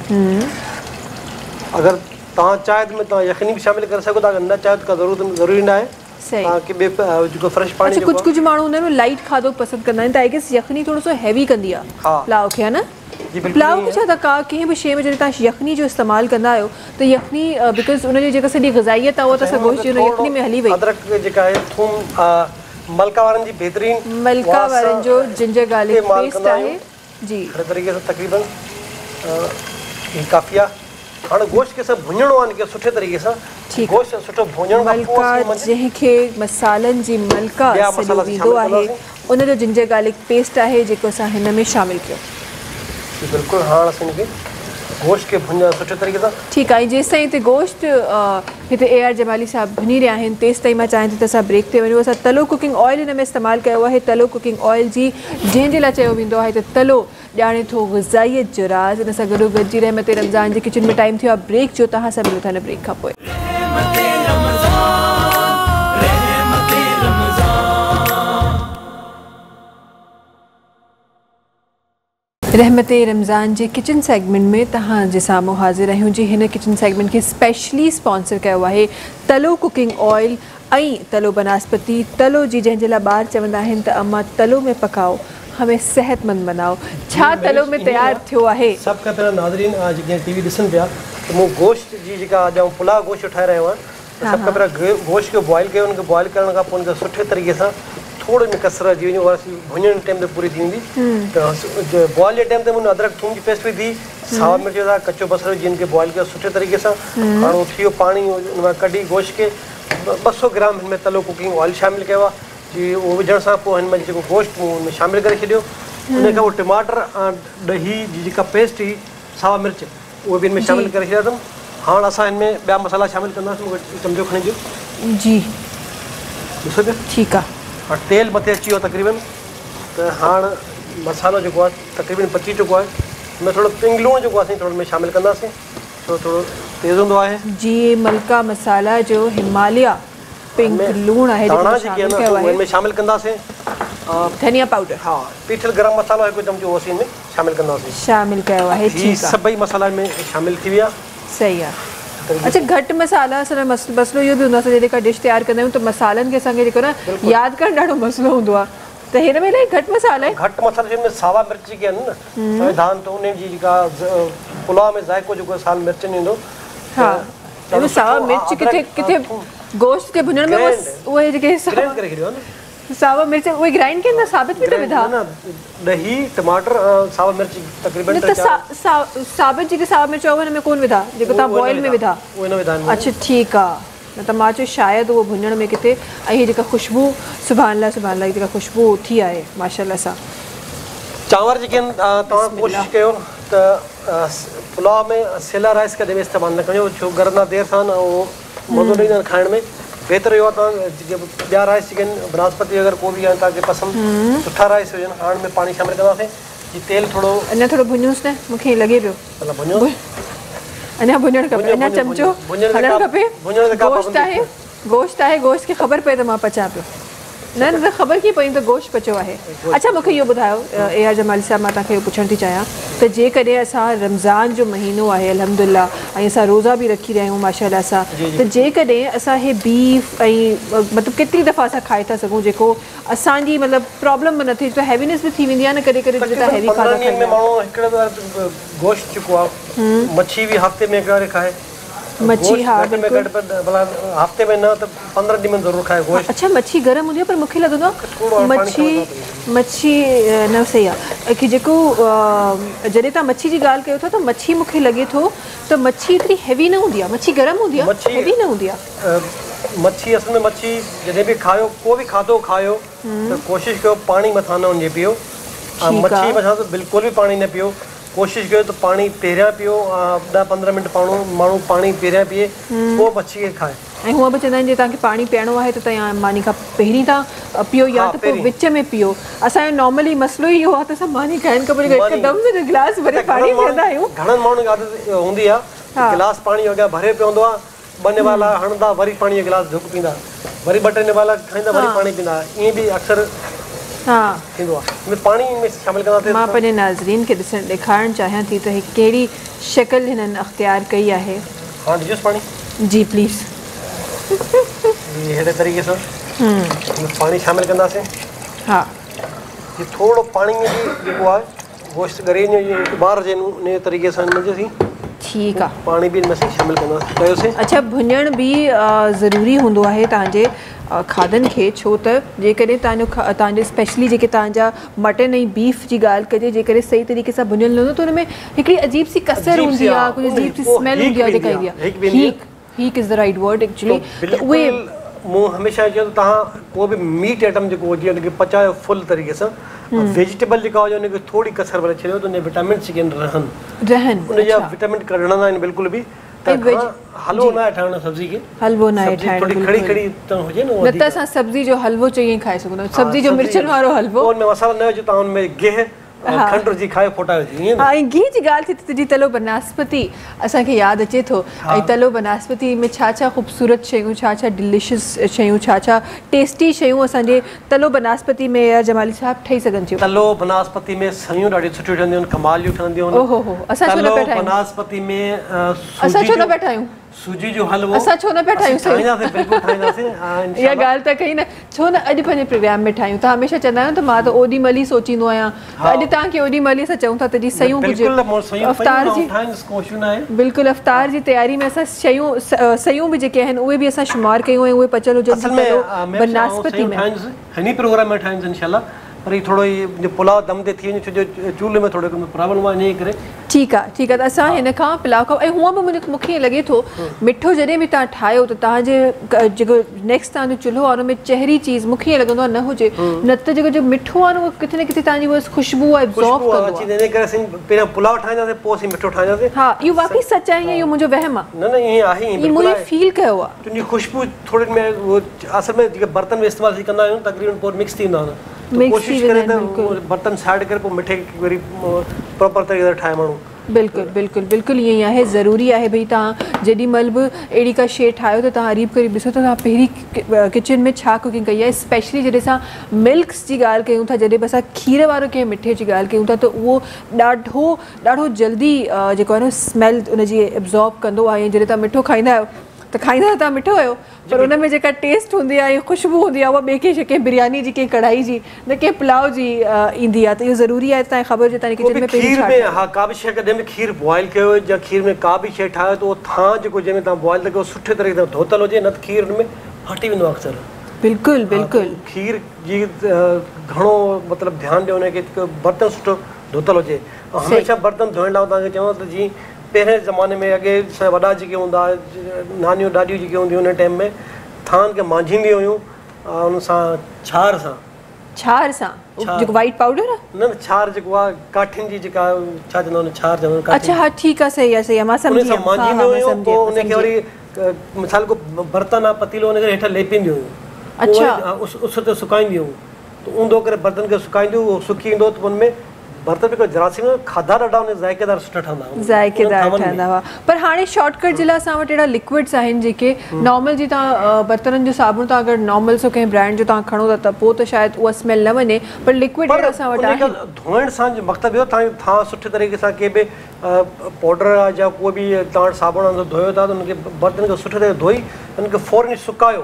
अगरि तव्हां चाहे त तव्हां यखनी बि शामिलु करे सघो था, अगरि न चाहियो त ज़रूरी न आहे। तव्हांखे जेको फ्रेश पाणी, कुझु माण्हू हूंदा आहिनि लाइट खाधो पसंदि कंदा आहिनि, त आई गेस यखनी थोरो सो हैवी कंदी आहे पुलाव खे, है न? पुलाव में छा त का कंहिं बि शइ में जॾहिं तव्हां यखनी जो इस्तेमालु कंदा आहियो त यखनी बिकॉज़ उनजी जेका सॼी ग़िज़ाइयत आहे उहा त असां गोश्त जी यखनी में हली वई। अदरक जेका आहे थूम मलका वारनि जी बहितरीनु, मलका वारनि जो जिंजर गार्लिक पेस्ट आहे जी। हर तरीक़े सां तक़रीबन काफ़ी आहे। हाणे गोश्त खे सभु भुञणो आहे कि सुठे तरीक़े सां। गोश्त सुठो भुञण खां पोइ जंहिंखे मसालनि जी मलका सॾियो वेंदो आहे, उनजो जिंजर गार्लिक पेस्ट आहे जेको असां हिन में शामिलु कयो। बिल्कुलु, हाणे असां हिनखे गोश्त खे भुञण सुठे तरीक़े सां। ठीकु आहे, जेसि ताईं हिते गोश्त हिते AR जमाली साहब भुञी रहिया आहिनि, तेसि ताईं मां चाहियां थी त असां ब्रेक ते वञूं। असां तलो कुकिंग ऑयल हिन में इस्तेमालु कयो आहे। तलो कुकिंग ऑयल जी जंहिंजे लाइ चयो वेंदो आहे त तलो ॼाणे थो ग़िज़ाइयत जो राज़। हिन सां गॾो गॾिजी रहमत रमज़ान जे किचन में टाइम थियो आहे ब्रेक जो। तव्हां सभु मिलो था हिन ब्रेक खां पोइ। रहमत रमज़ान जे किचन सेगमेंट में तव्हांजे साम्हूं हाज़िर आहियूं जी। हिन किचन सेगमेंट खे स्पेशली स्पॉन्सर कयो आहे तलो कुकिंग ऑयल ऐं तलो बनस्पति तलो जी, जंहिंजे लाइ ॿार चवंदा आहिनि त अम्मा तलो में पकाओ, हमें सेहतमंद बनाओ। छा तलो में तयारु थियो आहे? सभु खां पहिरियों नाज़रीन जेके TV ॾिसनि पिया त मूं गोश्त जी जेका अॼु पुलाव गोश्त ठाहे रहियो आहियां, सभु खां पहिरियों गोश्त खे बॉइल कयो। उनखे बॉइल करण खां पोइ उनखे सुठे तरीक़े सां थोड़ी में कसर अची वञे, उहा भुञण टाइम ते पूरी थी वेंदी। त बॉइल जे टाइम ते मूं अदरक थूम जी पेस्ट विधी, सावा मिर्च विधा, कचो बसर विझी हिनखे बॉइल कयो सुठे तरीक़े सां। हाणे उहो थी वियो पाणी, उन मां कढी गोश्त खे 200 ग्राम हिन में तलो कुकिंग ऑयल शामिलु कयो आहे जी। उहो विझण सां पोइ हिन में जेको गोश्त मूं हुन में शामिलु करे छॾियो। उन खां पोइ टमाटर ऐं ॾही जी जेका पेस्ट हुई, सावा मिर्च, उहे बि हिन में शामिलु करे छॾिया अथमि। हाणे असां हिन में ॿिया मसाला शामिलु कंदासीं। मूंखे चमिचो खणी ॾियो जी। ॾिसो पिया, ठीकु आहे। हाणे तेल मथे अची वियो तक़रीबन, त हाणे मसालो जेको आहे तक़रीबन पची चुको आहे। हुन थोरो पिंग लूणु जेको आहे असीं थोरो में शामिलु कंदासीं, थोरो तेज़ हूंदो आहे जी। मलका मसाला जो हिमालय पिंक लूणु आहे हिन में शामिलु कंदासीं। धनिया पाउडर, हा, पीठल गरम मसालो हिकु चमिचो असीं हिन में शामिलु कंदासीं। शामिलु कयो आहे, ठीकु आहे। सभई मसाला में शामिलु थी विया, सही आहे। अच्छा, घटि मसाला असां मसलो इहो बि हूंदो आहे, जॾहिं का डिश तयारु कंदा आहियूं त मसालनि खे असांखे जेको न यादि करणु ॾाढो मसलो हूंदो आहे, त हिन में इलाही घटि मसाला आहे। घटि मसाले में सावा मिर्च जेके आहिनि न संविधान, त उन जी जेका पुलाव में ज़ाइक़ो जेको साल मिर्चनि ईंदो। हा, सावा मिर्च किथे किथे गोश्त के भुञण में उहे जेके सावा मिर्च उहे ग्राइंड कनि, साबित बि त विधा ॾही टमाटर सावा मिर्च तक़रीबन साबित जेके सावा मिर्च हुन में कोन विधा, जेको तव्हां बॉइल में विधा। अच्छा, ठीकु आहे। न त मां चयो शायदि उहो भुञण में किथे। ऐं हीअ जेका ख़ुशबू, सुभाणे लाइ जेका ख़ुशबू उथी आहे माशाल्लाह सां। चांवर जेके आहिनि तव्हां कोशिशि कयो त पुलाव में सेला राइस कॾहिं बि इस्तेमालु न कयो, छो गरना देरि सां न उहो मज़ो ॾींदा आहिनि खाइण में। बहितर इहो आहे तव्हां ॿिया राइस चिकन बनास्पति अगरि को बि आहिनि तव्हांखे पसंदि सुठा राइस हुजनि हाणे में पाणी शामिल कंदासीं जी तेल थोरो अञा थोरो भुञोसि न मूंखे लॻे पियो मतिलबु भुञो अञा भुञणु खपे अञा चमचो हलणु खपे गोश्त आहे गोश्त खे ख़बर पए त मां पचां पियो न न ख़बर कीअं पई त गोश्त पचो आहे। अच्छा मूंखे इहो ॿुधायो ए आर जमाली साहिबु मां तव्हांखे पुछणु थी चाहियां त जेकॾहिं असां रमज़ान जो महीनो आहे अल्हम्दुलिल्लाह ऐं असां रोज़ा बि रखी रहिया आहियूं माशाअल्लाह सां त जेकॾहिं असां हे बीफ ऐं मतिलबु केतिरी दफ़ा असां खाई था सघूं जेको असांजी मतिलबु प्रॉब्लम बि न थिए त हैवीनेस बि थी वेंदी आहे न कॾहिं कॾहिं तव्हां हैवी खाधा खाईंदा माण्हू गोश्त जेको आहे मच्छी बि हफ़्ते में हिकु वारी खाए मच्छी हा भला हफ़्ते में न त 15 ॾींहं में ज़रूरु खाए गोश्त। अच्छा मच्छी गरम हूंदी आहे पर मूंखे लॻंदो आहे मच्छी न सही आहे की जेको जॾहिं तव्हां मच्छी जी ॻाल्हि कयो था त मच्छी मूंखे लॻे थो त मच्छी एतिरी हैवी न हूंदी आहे मच्छी गरम हूंदी आहे हैवी न हूंदी आहे मच्छी असल में मच्छी जॾहिं बि खायो को बि खाधो खायो त कोशिशि कयो पाणी मथां न वञे पियो मच्छी मथां त बिल्कुलु बि पाणी न पियो कोशिशि कयो त पाणी पहिरियां पियो 10-15 मिंट माण्हू पाणी पहिरियां पीए पोइ मच्छी खे खाए ऐं हूअं बि चवंदा आहिनि जे तव्हांखे पाणी पीअणो आहे त तव्हां मानी खां पहिरीं तव्हां पीओ या त पोइ विच में पीओ। असांजो नॉर्मली मसइलो ई इहो आहे त असां मानी खाइण खां पोइ हिकदमि गिलास भरे पाणी पीअंदा आहियूं। घणनि माण्हुनि खे आदत हूंदी आहे गिलास पाणी अॻियां भरे पीअंदो आहे 2 निवाला हणंदा वरी पाणी जो गिलास ढुक पींदा वरी 2-3 निवाला खाईंदा वरी पाणी पींदा ईअं बि अक्सर पाणी में शामिल कंदासीं। मां पंहिंजे नाज़रीन खे ॾेखारणु चाहियां थी त कहिड़ी शक्ल हिननि अख़्तियार कई आहे। हाँ ॾिजोसि पाणी जी प्लीज़ अहिड़े तरीक़े सां पाणी शामिल कंदासीं। हा ये थोरो पाणी में बि जेको आहे गोश्त ॻरे ॿार जन उन तरीक़े सां हिनजे ठीकु आहे पाणी बि हिन में शामिल कंदासीं। अच्छा भुञण बि ज़रूरी हूंदो आहे तव्हांजे खाधनि खे छो त जेकॾहिं तव्हांजे स्पेशली जेके तव्हांजा मटन ऐं बीफ जी ॻाल्हि कजे जेकॾहिं सही तरीक़े सां भुञल न हूंदो त हुन में हिकिड़ी अजीब सी कसर हूंदी आहे कुझु अजीब सी स्मेल हूंदी आहे जेका ईंदी आहे हीक is the right word actually त उहे मूं हमेशह चयो त तव्हां को बि मीट आइटम जेको हुजे उनखे पचायो फुल तरीक़े सां वेजिटेबल जेका हुजे उनखे थोरी कसर भरे छॾियो त उन विटामिन चिकन रहनि उनजा विटामिन कढणा आहिनि बिल्कुलु बि हलवो न आहे ठाहिणो सब्जी खे हलवो न आहे ठाहिणो खड़ी खड़ी हुजे न त असां सब्जी जो हलवो चई खाई सघूं था सब्जी जो मिर्चनि वारो हलवो उनमें मसाला न विझो तव्हां उनमें गिह खंड विझी खायो फोटा विझी हा ऐं गिह जी ॻाल्हि थी त तलो बनास्पति असांखे यादि अचे थो ऐं तलो बनास्पति में छा छा ख़ूबसूरत शयूं छा छा डिलिशियस शयूं छा छा टेस्टी शयूं असांजे तलो बनास्पति में या जमाली साहिबु ठही सघनि थियूं। तलो बनास्पति में सयूं ॾाढियूं सुठियूं ठहंदियूं आहिनि कमालियूं ठहंदियूं आहिनि। ओहो असां छो न पिया ठाहियूं बनास्पति में असां छो न पिया ठाहियूं सूजी जो हलवो असां छो न पिया ठाहियूं बिल्कुलु ठाहींदासीं इहा ॻाल्हि त कई न छो न अॼु पंहिंजे प्रोग्राम में ठाहियूं तव्हां हमेशह चवंदा आहियो त मां त ओॾी महिल ई सोचींदो आहियां त अॼु तव्हांखे ओॾी महिल असां चऊं था त जी सयूं हुजे अफ़्तार जी बिल्कुलु अफ़्तार जी तयारी में असां सयूं बि जेके आहिनि उहे बि असां शुमार कयूं ऐं उहे पचल हुजनि बनास्पति में हिन प्रोग्राम में ठाहींदासीं इंशाल्लाह पर ही थोरो ई पुलाव दम ते थी वञे छो जो चूल्हे में थोरो प्रॉब्लम आहे इन करे ठीकु आहे त असां हिन खां पुलाव खां ऐं हूअं बि मूंखे ईअं लॻे थो मिठो जॾहिं बि तव्हां ठाहियो त तव्हांजे जेको नेक्स्ट तव्हांजो चुल्हो आहे हुन में चहिरी चीज़ मूंखे ईअं लॻंदो आहे न हुजे न त जेको मिठो आहे न उहो किथे न किथे तव्हांजी उहा ख़ुशबू आहे एब्ज़ॉर्ब कंदो आहे इन करे असीं पहिरियों पुलाव ठाहींदासीं पोइ असीं मिठो ठाहींदासीं। हा इहो वाक़ई सच आहे इहो मुंहिंजो वहम आहे न ईअं आहे ईअं मुंहिंजी फील कयो आहे तुंहिंजी ख़ुशबू थोरी में उहो असल में जेके बर्तन में इस्तेमालु कंदा आहियूं तक़रीबन पोइ मिक्स थींदा आहिनि कोशिशि करे त बर्तन साइड करे पोइ मिठे वरी प्रॉपर तरीक़े सां ठाहे माण्हू बिल्कुलु ईअं ई आहे ज़रूरी आहे भई तव्हां जेॾी महिल बि अहिड़ी का शइ ठाहियो त तव्हां अरीब करे ॾिसो त तव्हां पहिरीं किचन में छा कुकिंग कई आहे स्पेशली जॾहिं असां मिल्क्स जी ॻाल्हि कयूं था जॾहिं बि असां खीर वारो कंहिं मिठे जी ॻाल्हि कयूं था त उहो ॾाढो जल्दी जेको आहे न स्मेल उनजी एब्ज़ॉर्ब कंदो आहे ऐं जॾहिं तव्हां मिठो खाईंदा आहियो त तव्हां मिठो आहियो पर हुन में जेका टेस्ट हूंदी आहे ख़ुशबू हूंदी आहे उहा ॿिए कंहिं बिरयानी जी कंहिं कढ़ाई जी न कंहिं पुलाव जी ईंदी आहे त इहो ज़रूरी आहे तव्हांखे ख़बर हुजे तव्हांजे किचन में खीर में हा का बि शइ कॾहिं बि खीर बॉइल कयो या खीर में का बि शइ ठाहियो त उहो थां जेको जंहिंमें तव्हां बॉइल था कयो सुठे तरीक़े सां धोतल हुजे न त खीर हुन में फाटी वेंदो आहे अक्सर। बिल्कुलु खीर जी घणो मतिलबु ध्यानु ॾियो हुनखे बर्तन सुठो धोतल हुजे ऐं हमेशह बर्तन धोइण लाइ तव्हांखे चवां त जीअं पहिरें ज़माने में अॻे वॾा जेके हूंदा नानियूं ॾाॾियूं जेके हूंदियूं हुन टाइम में थान खे मांझींदी हुयूं हुन सां छार सां जेको वाइट पाउडर आहे न छार जेको आहे काठियुनि जी जेका छा चवंदा आहिनि छार चवंदा आहिनि। अच्छा हा ठीकु आहे सही आहे मां सम्झी मांझींदी हुयूं पोइ उनखे वरी मिसाल को बर्तन आहे पतीलो हुन खे हेठां लेपींदियूं हुयूं, अच्छा उस ते सुकाईंदियूं हुयूं, त ऊंधो करे बर्तन खे सुकाईंदियूं, उहो सुकी ईंदो त हुन में बर्तन बि जरासीम खाधा ॾाढा हुन ज़ाइकेदार सुठा ठहंदा हुआ, ज़ाइकेदार ठहंदा हुआ। पर हाणे शॉर्टकट जे लाइ असां वटि अहिड़ा लिक्विड्स आहिनि जेके नॉर्मल जी तव्हां बर्तननि जो साबुण तव्हां अगरि नॉर्मल सो कंहिं ब्रांड जो तव्हां खणो था त पोइ त शायदि उहा स्मेल न वञे, पर लिक्विड असां वटि आहे। धोइण सां मक़सदु इहो तव्हां सुठे तरीक़े सां के बि पाउडर आहे या कोई बि तव्हां साबुण धोयो था त हुनखे बर्तन खे सुठे तरह धोई हुनखे फौरन सुकायो,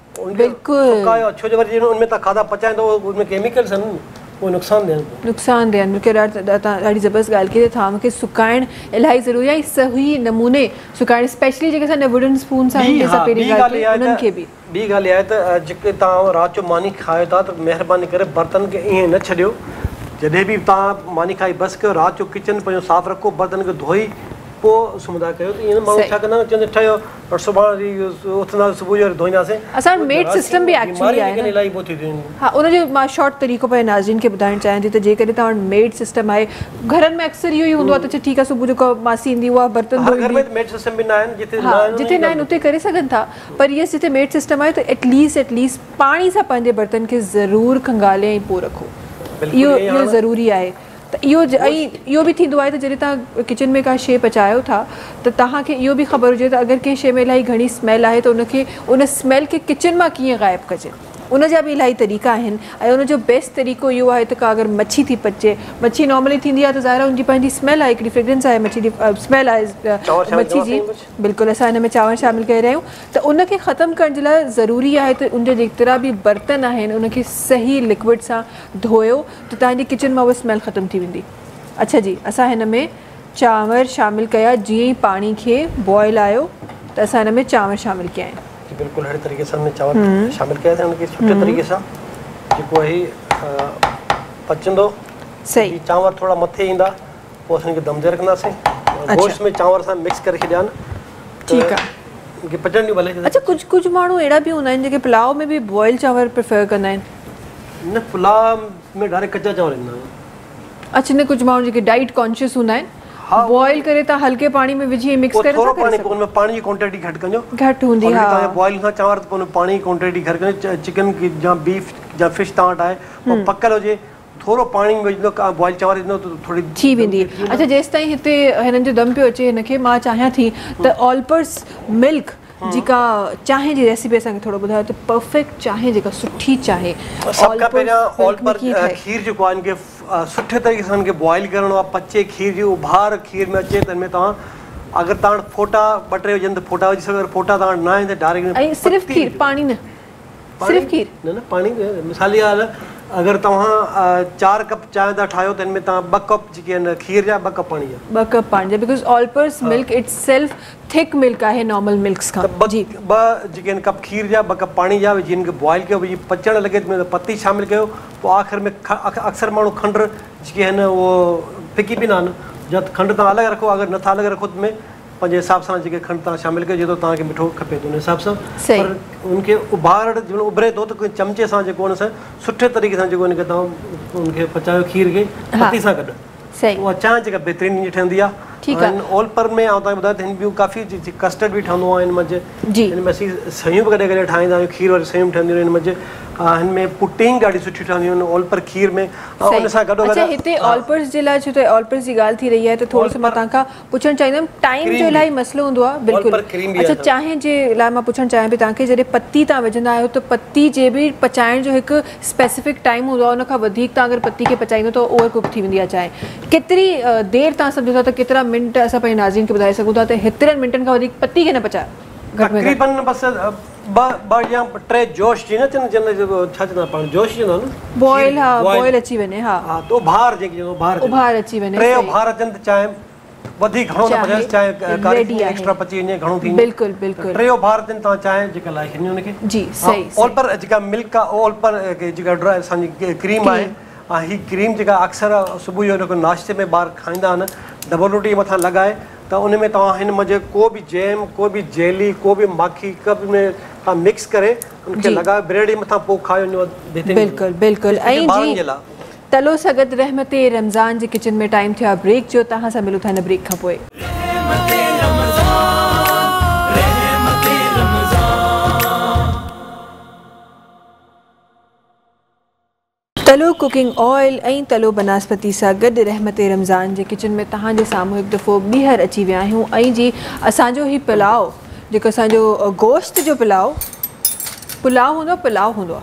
सुकायो छो जो वरी हुन में तव्हां खाधा पचाईंदो हुन में केमिकल्स आहिनि वो नुक़सान ॾियनि मूंखे ॾाढी ज़बरदस्त ॻाल्हि कई तव्हां मूंखे सुकाइण इलाही ज़रूरी आहे, सही नमूने सुकाइण, स्पेशली जेके असां वुडन स्पून्स आहिनि उन्हनि खे बि। ॿी ॻाल्हि आहे त जेके तव्हां राति जो मानी खायो था त महिरबानी करे बर्तन खे ईअं न छॾियो, जॾहिं बि तव्हां मानी खाई बसि कयो राति जो किचन पंहिंजो साफ़ु रखो, बर्तन खे धोई पोइ सुम्हंदा कयो, त ईअं माण्हू छा कंदा आहिनि चवंदा ठहियो और सुभाणे उथंदा सुबुह जो धोईंदासीं। असां मेड सिस्टम बि एक्चुअली आहे इलाही पोइ थी थियूं। हा, उनजो मां शॉर्ट तरीक़ो पंहिंजे नाज़रीन खे ॿुधाइणु चाहियां थी त जेकॾहिं तव्हां वटि मेड सिस्टम आहे, घरनि में अक्सर इहो ई हूंदो आहे त ठीकु आहे सुबुह जो मासी ईंदी उहा बर्तन धोईंदी, मेड सिस्टम बि न आहिनि, जिते न आहिनि उते करे सघनि था, पर इहा जिते मेड सिस्टम आहे त एटलीस्ट पाणी सां पंहिंजे बर्तन खे ज़रूरु खंगाले ऐं पोइ रखो, इहो ज़रूरी आहे। त इहो बि थींदो आहे त जॾहिं तव्हां किचन में का शइ पचायो था त तव्हांखे इहो बि ख़बर हुजे त अगरि कंहिं शइ में इलाही घणी स्मेल आहे त उनखे उन स्मेल खे किचन मां कीअं ग़ाइबु कजे, उनजा बि इलाही तरीक़ा आहिनि। ऐं उनजो बेस्ट तरीक़ो इहो आहे त का अगरि मच्छी थी पचे, मच्छी नॉर्मली थींदी आहे त ज़ाहिर आहे उनजी पंहिंजी स्मेल आहे, हिकिड़ी फ्रेग्रेंस आहे मच्छी जी, स्मेल आहे मच्छी जी, बिल्कुलु असां हिन में चांवर शामिलु करे रहिया आहियूं। त उनखे ख़तमु करण जे लाइ ज़रूरी आहे त उनजा जेतिरा बि बर्तन आहिनि उनखे सही लिक्विड सां धोयो त तव्हांजी किचन मां उहा स्मेल ख़तमु थी वेंदी। अच्छा जी, असां हिन में चांवर शामिलु कया, जीअं ई पाणी खे बॉइल आयो त असां हिन में चांवर शामिलु कया आहिनि। बिल्कुलु अहिड़े तरीक़े सां हमने चांवर शामिल किया था, उनके सुठे तरीक़े सां जेको आहे पचंदो, सही चांवर थोड़ा मथे ईंदा पोइ असां दम ते रखंदासीं, गोश्त में चांवर सां मिक्स करे छॾिया आहिनि, ठीकु आहे, इनके पचण ॾियो भले। अच्छा, कुझु माण्हू अहिड़ा बि हूंदा आहिनि जेके पुलाव में बि बॉइल चांवर प्रेफर कंदा आहिनि? न, पुलाव में डायरेक्ट कच्चा चांवर ईंदा आहिनि। अच्छा, न कुझु माण्हू जेके डाइट कॉन्शियस हूंदा आहिनि, बॉइल करे त हल्के पानी में विझी मिक्स करे थोरो पानी, पोइ उनमें पानी जी क्वांटिटी घटि कजो, घटि हूंदी हा, तव्हां बॉइल खां चांवर त पोइ पानी जी क्वांटिटी घटि कजो, चिकन की या बीफ या फिश तव्हां वटि आहे पोइ पकल हुजे थोरो पाणी में विझंदो, बॉइल चांवर विझंदो त थोरी थी वेंदी। अच्छा, जेसि ताईं हिते हिननि जो दम पियो अचे हिनखे, मां चाहियां थी त ऑलपर्स मिल्क जेका चांहि जी रेसिपी असांखे थोरो ॿुधायो त परफेक्ट चांहि जेका सुठी चांहि, सभ खां पहिरियां ऑलपर खीर जेको आहे इनखे सुठे तरीक़े सां इनखे बॉइल करिणो आहे, पचे खीर जी उभार खीर में अचे त हिन में तव्हां अगरि तव्हां वटि फोटा ॿ टे हुजनि त फोटा विझी सघो, फोटा तव्हां वटि न आहिनि त डायरेक्ट सिर्फ़ु खीर, पाणी न, सिर्फ़ु खीर न, पाणी मिसाली ॻाल्हि, अगरि तव्हां 4 कप चांहि था ठाहियो त हिन में तव्हां 2 कप जेके आहिनि खीर जा, 2 कप पाणी जा, 2 कप पाणी जा, because Olpers milk itself thick milk आहे नॉर्मल मिल्क्स खां। जी, 2 जेके आहिनि कप खीर जा, 2 कप पाणी जा विझी हिनखे बॉइल कयो, विझी पचण लॻे त पती शामिलु कयो, पोइ आख़िर में अक्सर माण्हू खंडु जेके आहिनि उहो फिकी पींदा आहिनि, या खंडु तव्हां अलॻि रखो, अगरि नथा अलॻि रखो त में पंहिंजे हिसाब सां जेके खंडु तव्हां शामिलु कयो जेतिरो तव्हांखे मिठो खपे त उन हिसाब सां, पर उनखे उभार जंहिं उभरे थो त कोई चमचे सां जेको हुन सां सुठे तरीक़े सां जेको हिनखे तव्हां उनखे पचायो खीर खे पती सां गॾु, उहा चांहि जेका बहितरीनु ठहंदी आहे। ओलपर में आउं तव्हांखे ॿुधायो त हिन ॿियूं काफ़ी कस्टर्ड बि ठहंदो आहे, हिन मंझि हिन में असीं सयूं बि कॾहिं कॾहिं ठाहींदा आहियूं, खीर वारी सयूं ठहंदियूं आहिनि हिन मंझि, हिन में पुडिंग ॾाढी सुठी ठहंदियूं आहिनि ओलपर खीर में, ऐं उन सां गॾो गॾु हिते ऑलपर्स जे लाइ छो त ऑलपर्स जी ॻाल्हि थी रही आहे त थोरो सो मां तव्हांखां पुछणु चाहींदमि, टाइम जो इलाही मसलो हूंदो आहे, बिल्कुलु। अच्छा, चांहि जे लाइ मां पुछणु चाहियां पई तव्हांखे, जॾहिं पती तव्हां विझंदा आहियो त पती जे बि पचाइण जो हिकु स्पेसिफिक टाइम हूंदो आहे, उनखां वधीक तव्हां अगरि पती खे पचाईंदो त ओवर कुक थी वेंदी आहे चांहि, केतिरी देरि तव्हां सम्झो था त केतिरा मिंट असां पंहिंजे नाज़रीन खे ॿुधाए सघूं था त हेतिरनि मिंटनि खां वधीक पती खे न पचायो? तक़रीबन बस 2 या 3 जोश जी न चवंदा छा चवंदा पाण जोश चवंदा न, बॉइल, हा बॉइल अची वञे, हा तो उभार जेकी उभार अची वञे, 3 उभार अचनि त चांहि वधीक घणो न पचाए, चांहि एक्स्ट्रा पची वञे घणो थी, बिल्कुलु बिल्कुलु 3 उभार अचनि तव्हां चांहि जेका लाइ छॾियो उनखे। जी, सही। ऑलपर जेका मिल्क आहे, ऑलपर जेका ड्राई असांजी क्रीम आहे, ऐं हीअ क्रीम जेका अक्सर सुबुह जो जेको नाश्ते में ॿार खाईंदा आहिनि, डबल रोटी मथां लॻाए त उन में तव्हां हिन मंझि को बि जैम, को बि जेली, को बि माखी कप में तव्हां मिक्स करे उनखे लॻाए ब्रेड जे मथां पोइ खायो, बिल्कुलु बिल्कुलु। ऐं जी तलो सगत रहमते रमज़ान जे किचन में टाइम थियो आहे ब्रेक जो, तव्हां सां मिलूं था हिन ब्रेक खां पोइ। तलो कुकिंग ऑयल ऐं तलो बनास्पति सां गॾु रहमत रमज़ान जे किचन में तव्हांजे साम्हूं हिकु दफ़ो ॿीहर अची विया आहियूं ऐं जी असांजो ही पुलाव जेको असांजो गोश्त जो पुलाव हूंदो आहे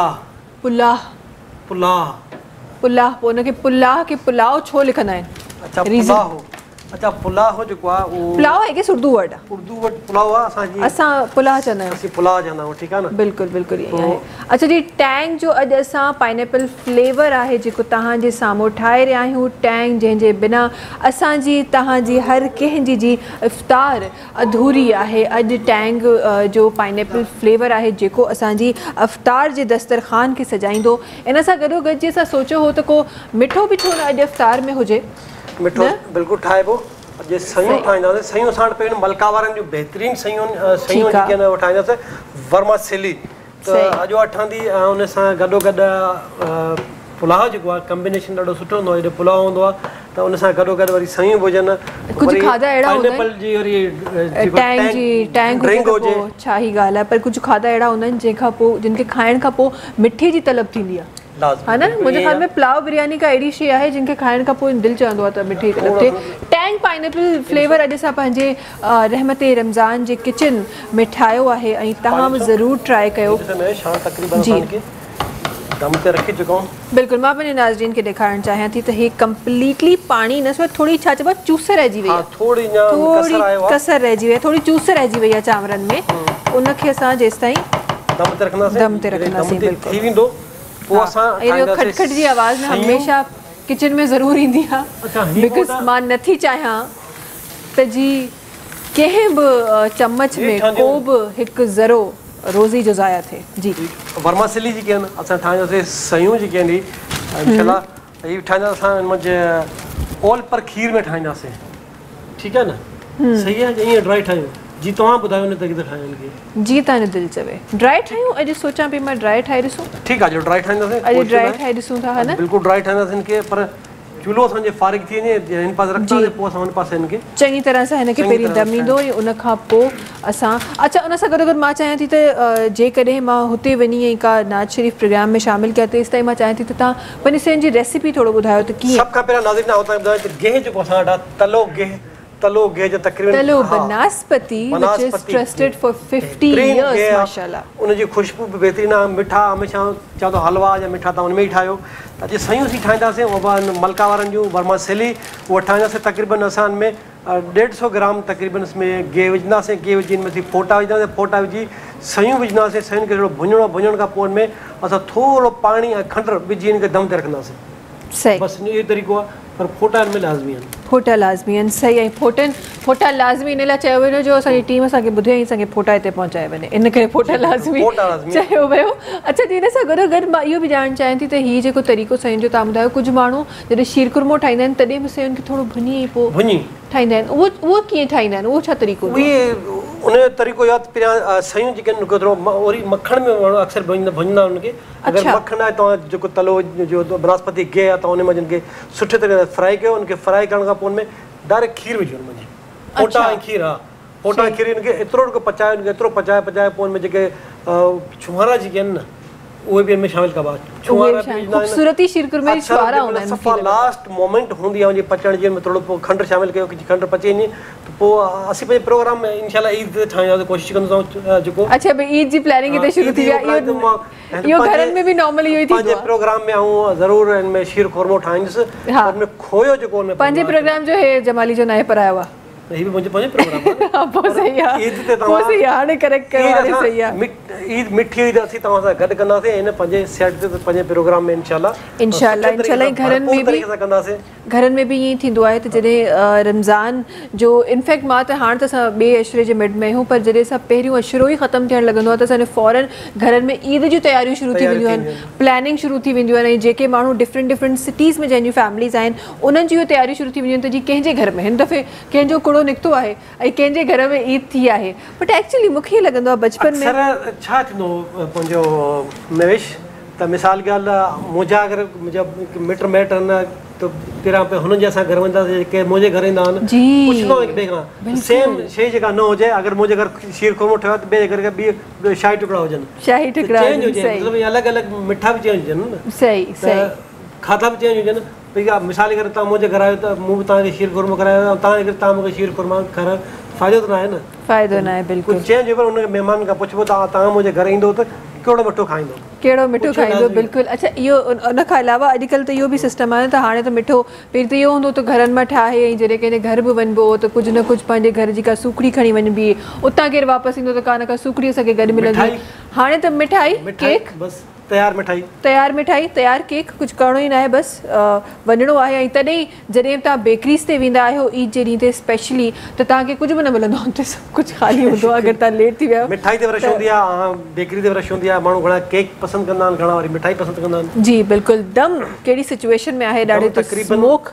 पुलाह पोइ उनखे पुलाह खे पुलाव छो लिखंदा आहिनि? अच्छा पुलाव जेको आहे उहो पुलाव आहे कि उर्दू वर्ड आहे? उर्दू वर्ड पुलाव आहे, असां पुलाव चवंदा आहियूं। असीं पुलाव चवंदा आहियूं, ठीकु आहे न? बिल्कुलु बिल्कुलु ईअं आहे। अच्छा जी, टैंग जो अॼु असां पाइनएप्पल फ्लेवर आहे जेको तव्हांजे साम्हूं ठाहे रहिया आहियूं। टैंग जंहिंजे बिना असांजी तव्हांजी हर कंहिंजी जी इफ़्तार अधूरी आहे। अॼु टैंग जो पाइनएप्पल फ्लेवर आहे जेको असांजी इफ़्तार जे दस्तरखान खे सजाईंदो। इन सां गॾोगॾु जी असां सोचियो हो त को मिठो बि छो न अॼु इफ़्तार में हुजे। मिठो बिल्कुलु ठाहिबो। जे सयूं ठाहींदासीं, सयूं साण पहिरियों मलका वारनि जूं बहितरीनु सयूं जेके आहिनि उहो ठाहींदासीं, वर्मासेली। त अॼु उहा ठहंदी ऐं उन सां गॾोगॾु पुलाव जेको आहे कॉम्बिनेशन ॾाढो सुठो हूंदो आहे। हेॾो पुलाव हूंदो आहे त उन सां गॾोगॾु वरी सयूं बि हुजनि, कुझु खाधा अहिड़ा हूंदा पाइनएप्पल जी वरी टैंग हुजे, छा ई ॻाल्हि आहे। पर कुझु खाधा अहिड़ा हूंदा आहिनि जंहिंखां पोइ जिन खे खाइण खां पोइ मिठे जी तलब थींदी आहे, है ना? मुझे ख्याल में पुलाव बिरयानी का अहिड़ी शइ आहे जिनके खाइण खां पोइ दिलि चवंदो आहे त मिठी तलब थिए। टैंग पाइनएप्पल फ्लेवर अॼु असां पंहिंजे रहमत रमज़ान जे किचन में ठाहियो आहे ऐं तव्हां बि ज़रूरु ट्राई कयो जी। दम ते रखी चुका हूं। बिल्कुलु, मां पंहिंजे नाज़रीन खे ॾेखारणु चाहियां थी त हे कंप्लीटली पाणी न, थोड़ी छा चइबो आहे, चूस रहिजी वई आहे, थोड़ी कसर रहिजी वई आहे, थोड़ी चूस रहिजी वई आहे चांवरनि में। उनखे असां जेसिताईं दम ते रखंदासीं बिल्कुलु थी वेंदो। पोइ असां खटखट जी आवाज़ में हमेशा किचन में ज़रूरु ईंदी आहे, बिकॉज़ मां नथी चाहियां त जी कंहिं बि चम्मच में को बि हिकु ज़रो रोज़ी जो ज़ाया थिए। जी वर्मासेली जेके आहिनि असां ठाहींदासीं, सयूं जेके आहिनि इंशाल्लाह हीअ ठाहींदासीं असां हिन मंझि ऑल पर खीर में ठाहींदासीं, ठीकु आहे न? सही आहे ईअं ड्राई ठाहियूं जी? तव्हां ॿुधायो न तरीक़े सां ठाहियूं जी, तव्हांजो दिलि चवे ड्राई ठाहियूं। अॼु सोचां पई मां ड्राई ठाहे ॾिसूं। ठीकु आहे, जो ड्राई ठाहींदासीं अॼु ड्राई ठाहे ॾिसूं था, है न? बिल्कुलु ड्राई ठाहींदासीं हिनखे, पर चूल्हो असांजे फारिग थी वञे, हिन पासे रखंदासीं, पोइ असां हुन पासे हिनखे चङी तरह सां हिनखे पहिरीं दम ईंदो ऐं उन खां पोइ असां। अच्छा, उन सां गॾोगॾु मां चाहियां थी त जेकॾहिं मां हुते वञी ऐं का नाज़ शरीफ़ प्रोग्राम में शामिलु कया तेसि ताईं मां चाहियां थी त तव्हां पंहिंजी शयुनि जी रेसिपी थोरो ॿुधायो त कीअं। सभ खां पहिरियों नाज़रीन ॿुधायो त गेह जेको असां वटि आहे, तलो गेह जो तक़रीबन तलो बनास्पति which is trusted for 50 years माशाल्लाह। उन जी खुशबू बि बहितरीनु आहे। मिठा हमेशा चवंदो हलवा या मिठा तव्हां उन में ई ठाहियो। त अॼु सयूं असीं ठाहींदासीं, उहा मलका वारनि जूं वर्मासेली उहा ठाहींदासीं। तक़रीबन असां हिन में 150 ग्राम तक़रीबन इसमें गेह विझंदासीं। गेह विझी हिन में फोटा विझंदासीं, फोटा विझी सयूं विझंदासीं। सयुनि खे थोरो भुञण खां पोइ हिन में असां थोरो पाणी ऐं खंडु विझी हिन खे दम ते रखंदासीं। सही, बसि इहो तरीक़ो आहे। पर फोटा हिन में लाज़मी आहिनि, फोटा लाज़मी आहिनि। सही आहे, फोटा लाज़मी इन लाइ चयो वञे जो असांजी टीम असांखे ॿुधे ऐं असांखे फोटा हिते पहुचाए वञे, इन करे फोटा लाज़मी चयो वियो। अच्छा जी, हिन सां गॾोगॾु मां इहो बि ॼाणणु चाहियां थी त हीअ जेको तरीक़ो सयुनि जो तव्हां ॿुधायो, कुझु माण्हू जॾहिं शीरकुरमो ठाहींदा आहिनि तॾहिं बि सयुनि खे थोरो भुञी पोइ ठाहींदा आहिनि, उहो कीअं ठाहींदा आहिनि? उहो छा तरीक़ो? उन जो तरीक़ो यादि पहिरियां सयूं जेके आहिनि थोरो वरी मखण में माण्हू अक्सर भुञंदा उनखे। अगरि मखण आहे तव्हां जेको तलो जो बनास्पति गेह आहे तव्हां उन में जिनखे सुठे तरीक़े सां फ्राई कयो। उनखे फ्राई करण खां पोइ उन में डायरेक्ट खीर विझो, हुन में फोटा ऐं खीर। हा, फोटा ऐं खीर हिनखे एतिरो पचायो, हिनखे एतिरो पचाए पोइ हुन में जेके छुहारा जेके आहिनि न उहे बि हिन में शामिल कबा। खूबसूरती शीरकुरमे जी छुहारा हूंदा आहिनि। सफ़ा लास्ट मोमेंट हूंदी आहे उनजी पचण जी, में थोरो पोइ खंडु शामिल कयो, खंडु पचे वञे त पोइ असीं पंहिंजे प्रोग्राम में इंशाल्लाह ईद ते ठाहींदासीं, कोशिशि कंदासीं जेको। अच्छा भई ईद जी प्लानिंग हिते शुरू थी वई आहे। इहो घरनि में बि नॉर्मली इहो ई थींदो आहे। पंहिंजे प्रोग्राम में आऊं ज़रूरु हिन में शीर खुरमो ठाहींदुसि। हुन में खोयो जेको हुन पंहिंजे प्रोग्राम जो हे जमाली जो नाहे पर आयो आहे। ही भी मुझे प्रोग्राम पोइ सही आहे, ईद ते तव्हां सही आहे, हाणे करेक्ट कयो आहे, सही आहे। ईद मिठी ईद असीं तव्हां सां गॾु कंदासीं हिन पंहिंजे सेट ते, पंहिंजे प्रोग्राम में इंशाल्लाह। घरनि में बि ईअं थींदो आहे त जॾहिं रमज़ान जो, इनफैक्ट मां त हाणे त असां ॿिए अशरे जे मिड में आहियूं, पर जॾहिं असां पहिरियों अशरो ई ख़तमु थियणु लॻंदो आहे त असांजे फ़ौरन घरनि में ईद जूं तयारियूं शुरू थी वेंदियूं आहिनि, प्लानिंग शुरू थी वेंदियूं आहिनि। ऐं जेके माण्हू डिफरेंट सिटीज़ में जंहिंजूं फैमिलीज़ आहिनि उन्हनि जूं तयारियूं शुरू थी वेंदियूं आहिनि त जी कंहिंजे घर में हिन दफ़े कंहिंजो कुड़ो निकितो आहे ऐं कंहिंजे घर में ईद थी आहे। बट एक्चुअली मूंखे ईअं लॻंदो आहे बचपन में छा थींदो पंहिंजो नवेश त मिसाल ॻाल्हि मुंहिंजा अगरि मुंहिंजा मिट माइट आहिनि तो पहिरां पे हुननि जे असां घर वेंदासीं के मुंहिंजे घर ईंदा आहिनि जी पुछंदो हिक ॿिए खां सेम शइ जेका न हुजे अगरि मुंहिंजे घर शीर खुरमो ठहियो आहे त ॿिए घर खे ॿी शाही टुकड़ा हुजनि शाही टुकड़ा चेंज हुजे मतिलबु अलॻि अलॻि मिठा बि चेंज हुजनि न सही सही खाधा बि चेंज हुजनि भई मिसाल करे तव्हां मुंहिंजे घर आयो त मूं बि तव्हांखे शीर खुरमो करायो तव्हांजे घर तव्हां मूंखे शीर खुरमा खारायो फ़ाइदो त न आहे न फ़ाइदो न आहे बिल्कुलु कुझु चेंज हुजे हुन महिमान खां पुछिबो तव्हां मुंहिंजे घर ईंदो त कहिड़ो मिठो खाईंदो कहिड़ो मिठो खाईंदो बिल्कुलु अच्छा इहो उन खां अलावा अॼुकल्ह त इहो बि सिस्टम आहे त हाणे त मिठो पहिरीं त इहो हूंदो त घरनि मां ठाहे ऐं जॾहिं कंहिंजे घर बि वञिबो त कुझु न कुझु पंहिंजे घर जी का सूखड़ी खणी वञिबी उतां केरु वापसि ईंदो त का न का सूखड़ी असांखे गॾु मिलंदी हाणे त मिठाई केक बसि तयार मिठाई तयार केक कुझु करिणो ई न आहे बसि वञिणो आहे ऐं तॾहिं जॾहिं तव्हां बेकरीज़ ते वेंदा आहियो ईद जे ॾींहं ते स्पेशली त तव्हांखे कुझु बि न मिलंदो हुते सभु कुझु ख़ाली हूंदो आहे अगरि तव्हां लेट थी विया मिठाई ते रश हूंदी आहे बेकरी ते रश हूंदी आहे माण्हू घणा केक पसंदि कंदा आहिनि घणा वरी मिठाई पसंदि कंदा आहिनि जी बिल्कुलु दम कहिड़ी सिचुएशन में आहे ॾाढे स्मोक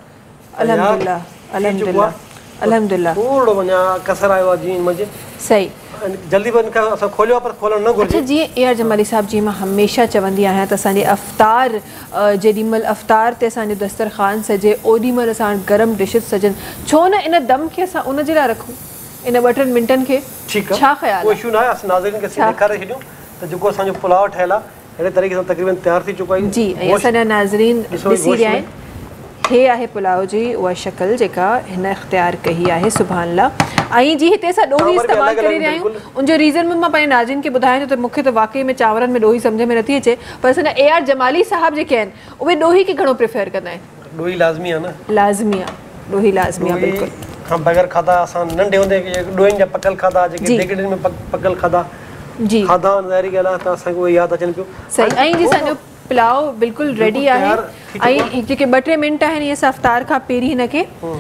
अल्हम्दुलिल्लाह थोरो वञा कसर आयो आहे जीअं मुंहिंजे सही जल्दी बंदि कयो असां खोलियो पर खोलणु न घुरिजे अच्छा जीअं ए आर जमाली साहब जी मां हमेशह चवंदी आहियां त असांजे अफ़्तार जेॾीमहिल अफ़्तार ते असांजो दस्तरख़ान सजे ओॾीमहिल असां गरम डिशिस सजनि छो न इन दम खे असां उन जे लाइ रखूं इन 2-3 मिंटनि खे छा ख़्यालु कोई इशू न आहे असां नाज़रीन खे ॾेखारे छॾियूं त जेको असांजो पुलाव ठहियलु आहे अहिड़े तरीक़े सां तक़रीबन तयारु थी चुको आहे जी ऐं असांजा नाज़रीन ॾिसी रहिया आहिनि हे आहे पुलाव जी उहा शक्ल जेका हिन इख़्तियार कई आहे सुभाणे लाइ ऐं जी हिते असां ॾोही इस्तेमालु करे रहिया आहियूं उनजो रीज़न बि मां पंहिंजे नाज़रीन खे ॿुधायां थो त मूंखे त वाक़ई में चांवरनि में ॾोही सम्झ में नथी अचे पर असांजा ए आर जमाली साहब जेके आहिनि उहे ॾोही खे घणो प्रिफर कंदा आहिनि ॾोही लाज़मी आहे न लाज़मी आहे ॾोही लाज़मी आहे बिल्कुलु खां बग़ैर खाधा असां नंढे हूंदे ॾोहिनि जा पकल खाधा जेके देगड़ियुनि में पकल खाधा जी खाधा ज़ाहिरी ॻाल्हि आहे त असांखे उहे यादि अचनि पियो सही ऐं जी असांजो पुलाव बिल्कुलु रेडी आहे ऐं जेके 2-3 मिंट आहिनि इहे असां अफ़्तार खां पहिरीं हिनखे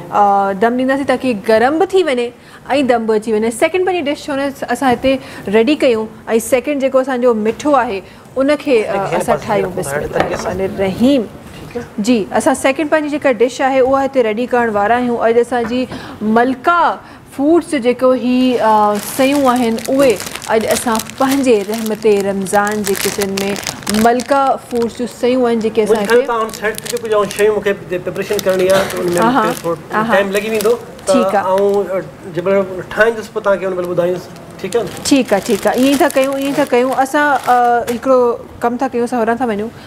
दम ॾींदासीं ताकी गरम बि थी वञे ऐं दम बि अची वञे सेकेंड पंहिंजी डिश छो न असां हिते रेडी कयूं ऐं सेकेंड जेको असांजो मिठो आहे उनखे असां ठाहियूं बिस्मिल्लाह रहीम जी असां सेकेंड पंहिंजी जेका डिश आहे उहा हिते रेडी करण वारा आहियूं अॼु असांजी मलका फूड्स जेको ही सयूं आहिनि उहे अॼु असां पंहिंजे रहमत रमज़ान जे किचन में मलका फूड्स जूं सयूं आहिनि जेके असां हिते शयूं मूंखे प्रिपरेशन करणी आहे त उनमें थोरो टाइम लॻी वेंदो ठीकु आहे ऐं जंहिंमहिल ठाहींदुसि पोइ तव्हांखे हुन महिल ॿुधाईंदुसि ठीकु आहे ईअं ई था कयूं असां हिकिड़ो कमु था कयूं असां होॾां था वञूं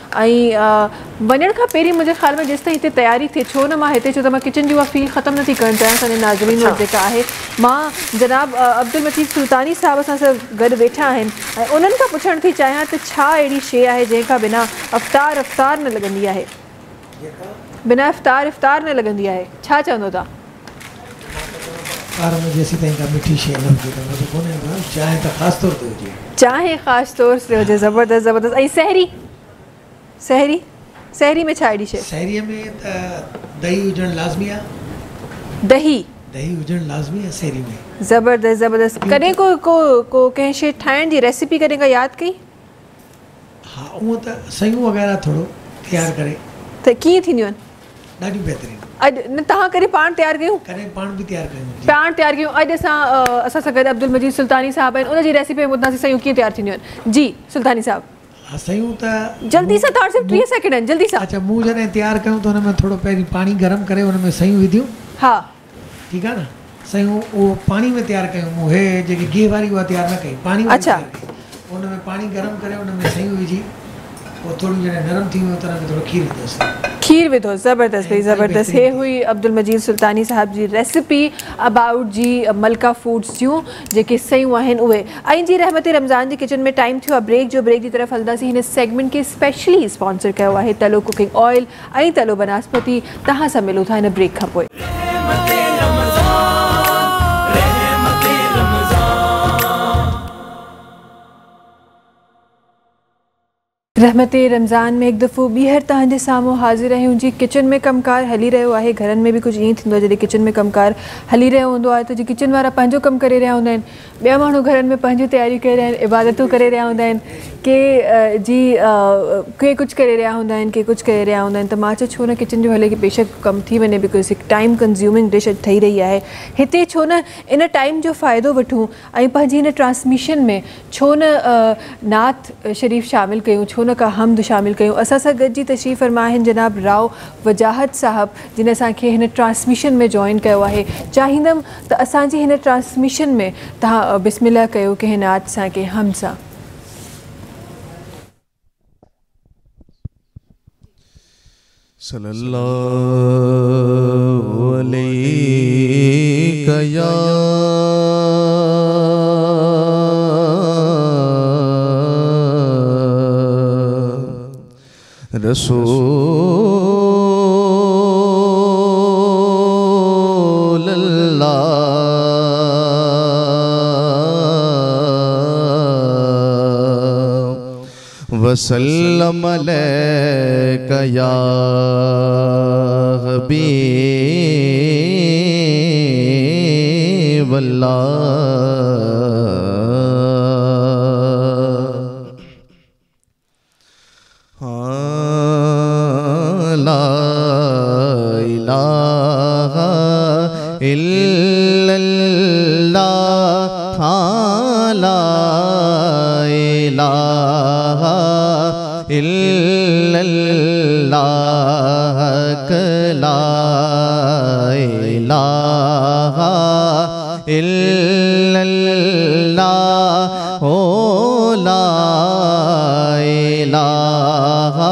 ऐं वञण खां पहिरीं मुंहिंजे ख़्याल में जेसिताईं हिते तयारी थिए छो न मां हिते छो त मां किचन जी उहा फील ख़तमु नथी करणु चाहियां असांजे नाज़रीन वटि जेका आहे मां जनाब अब्दुल मजीद सुल्तानी साहब सां गॾु वेठा आहिनि ऐं उन्हनि खां पुछणु थी चाहियां त छा अहिड़ी शइ आहे जंहिंखां बिना अफ़्तार न लॻंदी आहे बिना इफ़्तार न लॻंदी आहे छा चवंदो तव्हां चाहे ख़ासि तौर ते हुजे ज़बरदस्त ऐं सहरी में छा अहिड़ी शइ सहरीअ में त दही हुजणु लाज़मी आहे दही हुजणु लाज़मी आहे सहरी में ज़बरदस्त कॾहिं को कंहिं शइ ठाहिण जी रेसिपी कॾहिं का यादि कई हा उहो त सयूं वग़ैरह थोरो तयारु करे त कीअं थींदियूं आहिनि ॾाढी बहितरीनु अॼु न तव्हां कॾहिं पाण तयारु कयूं पाण तयारु कयूं अॼु असां सां गॾु अब्दुल मजीद सुल्तानी साहब आहिनि उनजी रेसिपी में ॿुधासीं सयूं कीअं तयारु थींदियूं आहिनि जी सुल्तानी साहब सयूं त जल्दी सां तव्हां सिर्फ़ु 30 सेकेंड आहिनि जल्दी सां अच्छा मूं जॾहिं तयारु कयूं त हुन में थोरो पहिरीं पाणी गरम करे हुन में सयूं विधियूं हा ठीकु आहे न सयूं उहो पाणी में तयारु कयूं मूं हे जेकी गिह वारी उहा तयारु न कई पाणी में अच्छा हुन में पाणी गरम करे हुन में सयूं विझी पोइ थोरी जॾहिं नरम थी वियो त हुन में थोरो खीर विधो ज़बरदस्त भाई ज़बरदस्त हे हुई अब्दुल मजीद सुल्तानी साहब जी रेसिपी अबाउट जी मलका फूड्स जूं जेके सयूं आहिनि उहे ऐं जी रहमत रमज़ान जी किचन में टाइम थियो आहे ब्रेक जी तरफ़ हलंदासीं हिन सेगमेंट खे स्पेशली स्पॉन्सर कयो आहे तलो कुकिंग ऑयल ऐं तलो बनास्पति तव्हां सां मिलूं था हिन ब्रेक खां पोइ रहमत रमज़ान में हिकु दफ़ो ॿीहर तव्हांजे साम्हूं हाज़िर आहियूं जी किचन में कमकार हली रहियो आहे घरनि में बि कुझु ईअं थींदो आहे जॾहिं किचन में कमकार हली रहियो हूंदो आहे त जी किचन वारा पंहिंजो कमु करे रहिया हूंदा आहिनि ॿिया माण्हू घरनि में पंहिंजी तयारियूं करे रहिया आहिनि इबादतूं करे रहिया हूंदा आहिनि के कुझु करे रहिया हूंदा आहिनि के कुझु करे रहिया हूंदा आहिनि त मां चयो छो न किचन जो हले की बेशक कमु थी वञे बिकॉज़ हिकु टाइम कंज़्यूमिंग डिश ठही रही आहे हिते छो न इन टाइम जो फ़ाइदो वठूं ऐं पंहिंजी हिन ट्रांसमिशन में छो न नात शरीफ़ शामिलु कयूं छो उनका हमद शामिल कयूं। असां सां गॾिजी तशरीफ़ फरमा आहिनि जनाब राव वजाहत साहब जिन असांखे हिन ट्रांसमिशन में जॉइन कयो आहे। चाहींदमि त असांजी हिन ट्रांसमिशन में तव्हां बिस्मिल्लाह कयो कंहिं नात सां कंहिं हम सां। सल्लल्लाहु अलैहि या रसूल अल्लाह वसल्लम अलैका या हबीब अल्लाह। ला इलाहा इल्लल्लाह, ला इलाहा इल्लल्लाह, ला इलाहा इल्लल्लाह, ओ ला इलाहा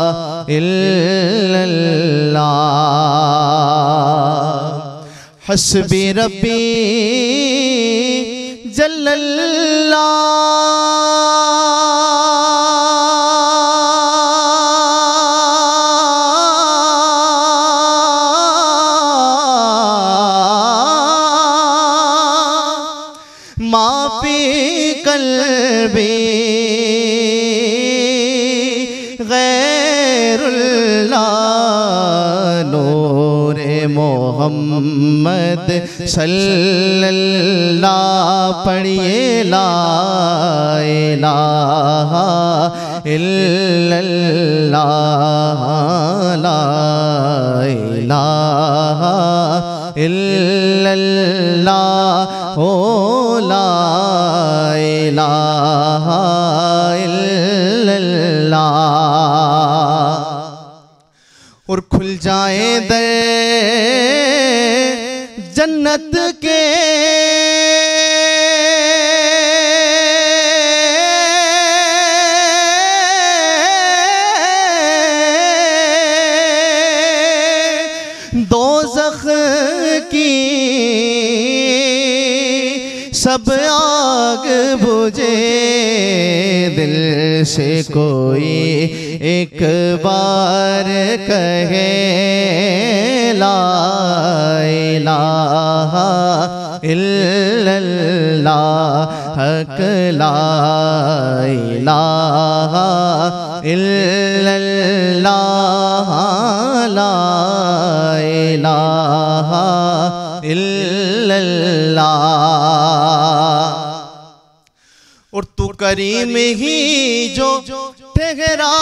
इल्लल्लाह। हस्बी रब्बी जल्लल्लाह, माफी कल्बी गैरुल्लाह, नूरे मोहम्मद सल्लल्लाह, पढ़िए ला इलाहा इल्लल्लाह, ला इलाहा इल्लल्लाह, ओ ला इलाहा इल्लल्लाह। और खुल जाए दर जन्नत के, दोज़ख की सब आग बुझे, दिल से कोई एक बार कहे ला इलाहा इल्लल्लाह, हक ला इलाहा इल्लल्लाह, ला इलाहा इल्लल्लाह। और तू करीम ही जो ठहरा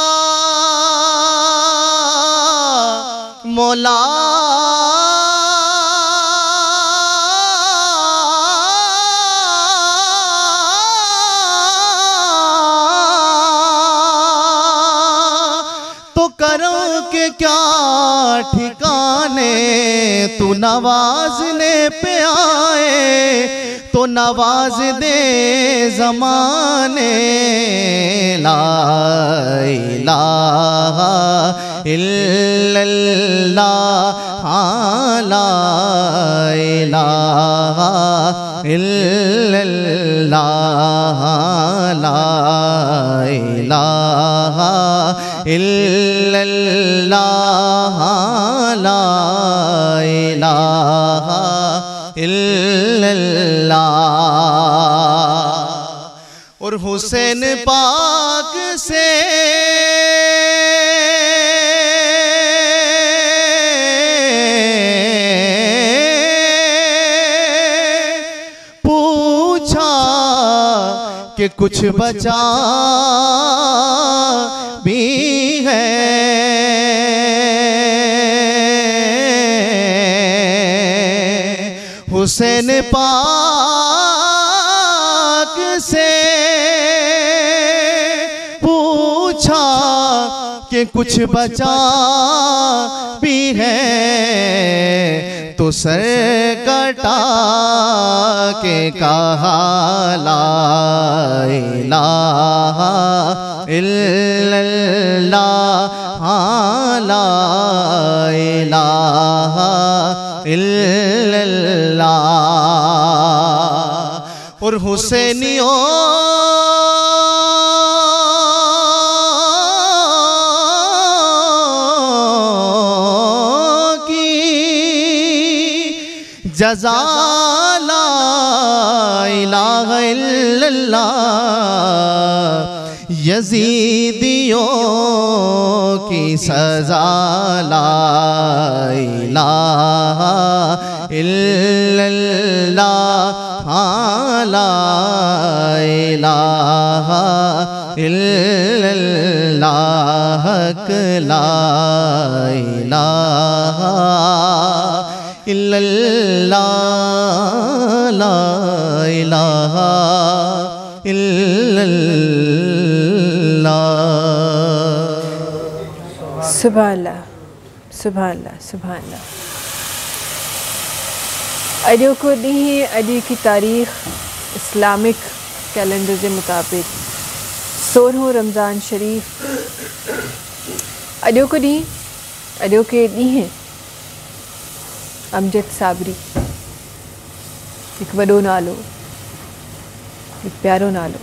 मौला, तो करो के क्या ठिकाने, तू नवाजने पे आए तो नवाज दे ज़माने, ला इलाहा इल्लल्लाह, ला इलाहा इल्लल्लाह, ला इलाहा इल्लल्लाह, ला इलाहा इल्लल्लाह। और हुसैन पाक से पूछा कि कुछ बचा भी है, हुसैन पाक से पूछा कुछ बचा भी है तो सर कटा के कहा ला इलाहा इल्लल्लाह ला इलाहा इल्लल्लाह। और हुसैनियों की जज़ा ला इलाहा इल्लल्लाह, यजीदियों की सजा ला इलाहा इल्लल्लाह ला इलाहा इल्लल्लाह ला इलाहा इल्लल्लाह ला इलाहा इल्लल्लाह। सुभान अल्लाह, सुभान अल्लाह, सुभान अल्लाह। अॼु को ॾींहुं, अॼु की तारीख़ इस्लामिक कैलेंडर के मुताबिक 16 रमज़ान शरीफ। अॼु को ॾींहुं, अॼु के ॾींहुं अमजद साबरी, एक वॾो नालो, एक प्यारो नालो,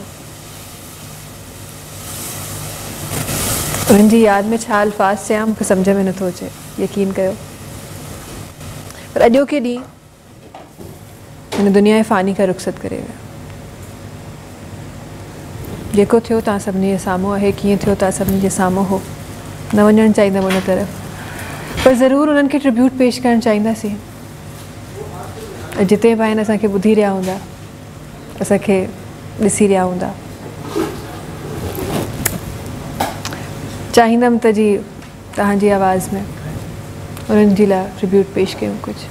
उनकी याद में छा अल्फाज से मूंखे समझ में नथो अचे, यकीन कयो। पर अॼु के ॾींहुं हिन दुनिया जे फ़ानी का रुख़सत करे विया। जेको थियो तव्हां सभिनी जे साम्हूं आहे, कीअं थियो तव्हां सभिनी जे साम्हूं हो, न वञणु चाहींदमि उन तरफ़, पर ज़रूरु उन्हनि खे ट्रिब्यूट पेश करणु चाहींदासीं। जिते बि आहिनि असांखे ॿुधी रहिया हूंदा, असांखे ॾिसी रहिया हूंदा, चाहींदमि त जी तव्हांजी आवाज़ में उन्हनि जे लाइ ट्रिब्यूट पेश कयूं कुझु।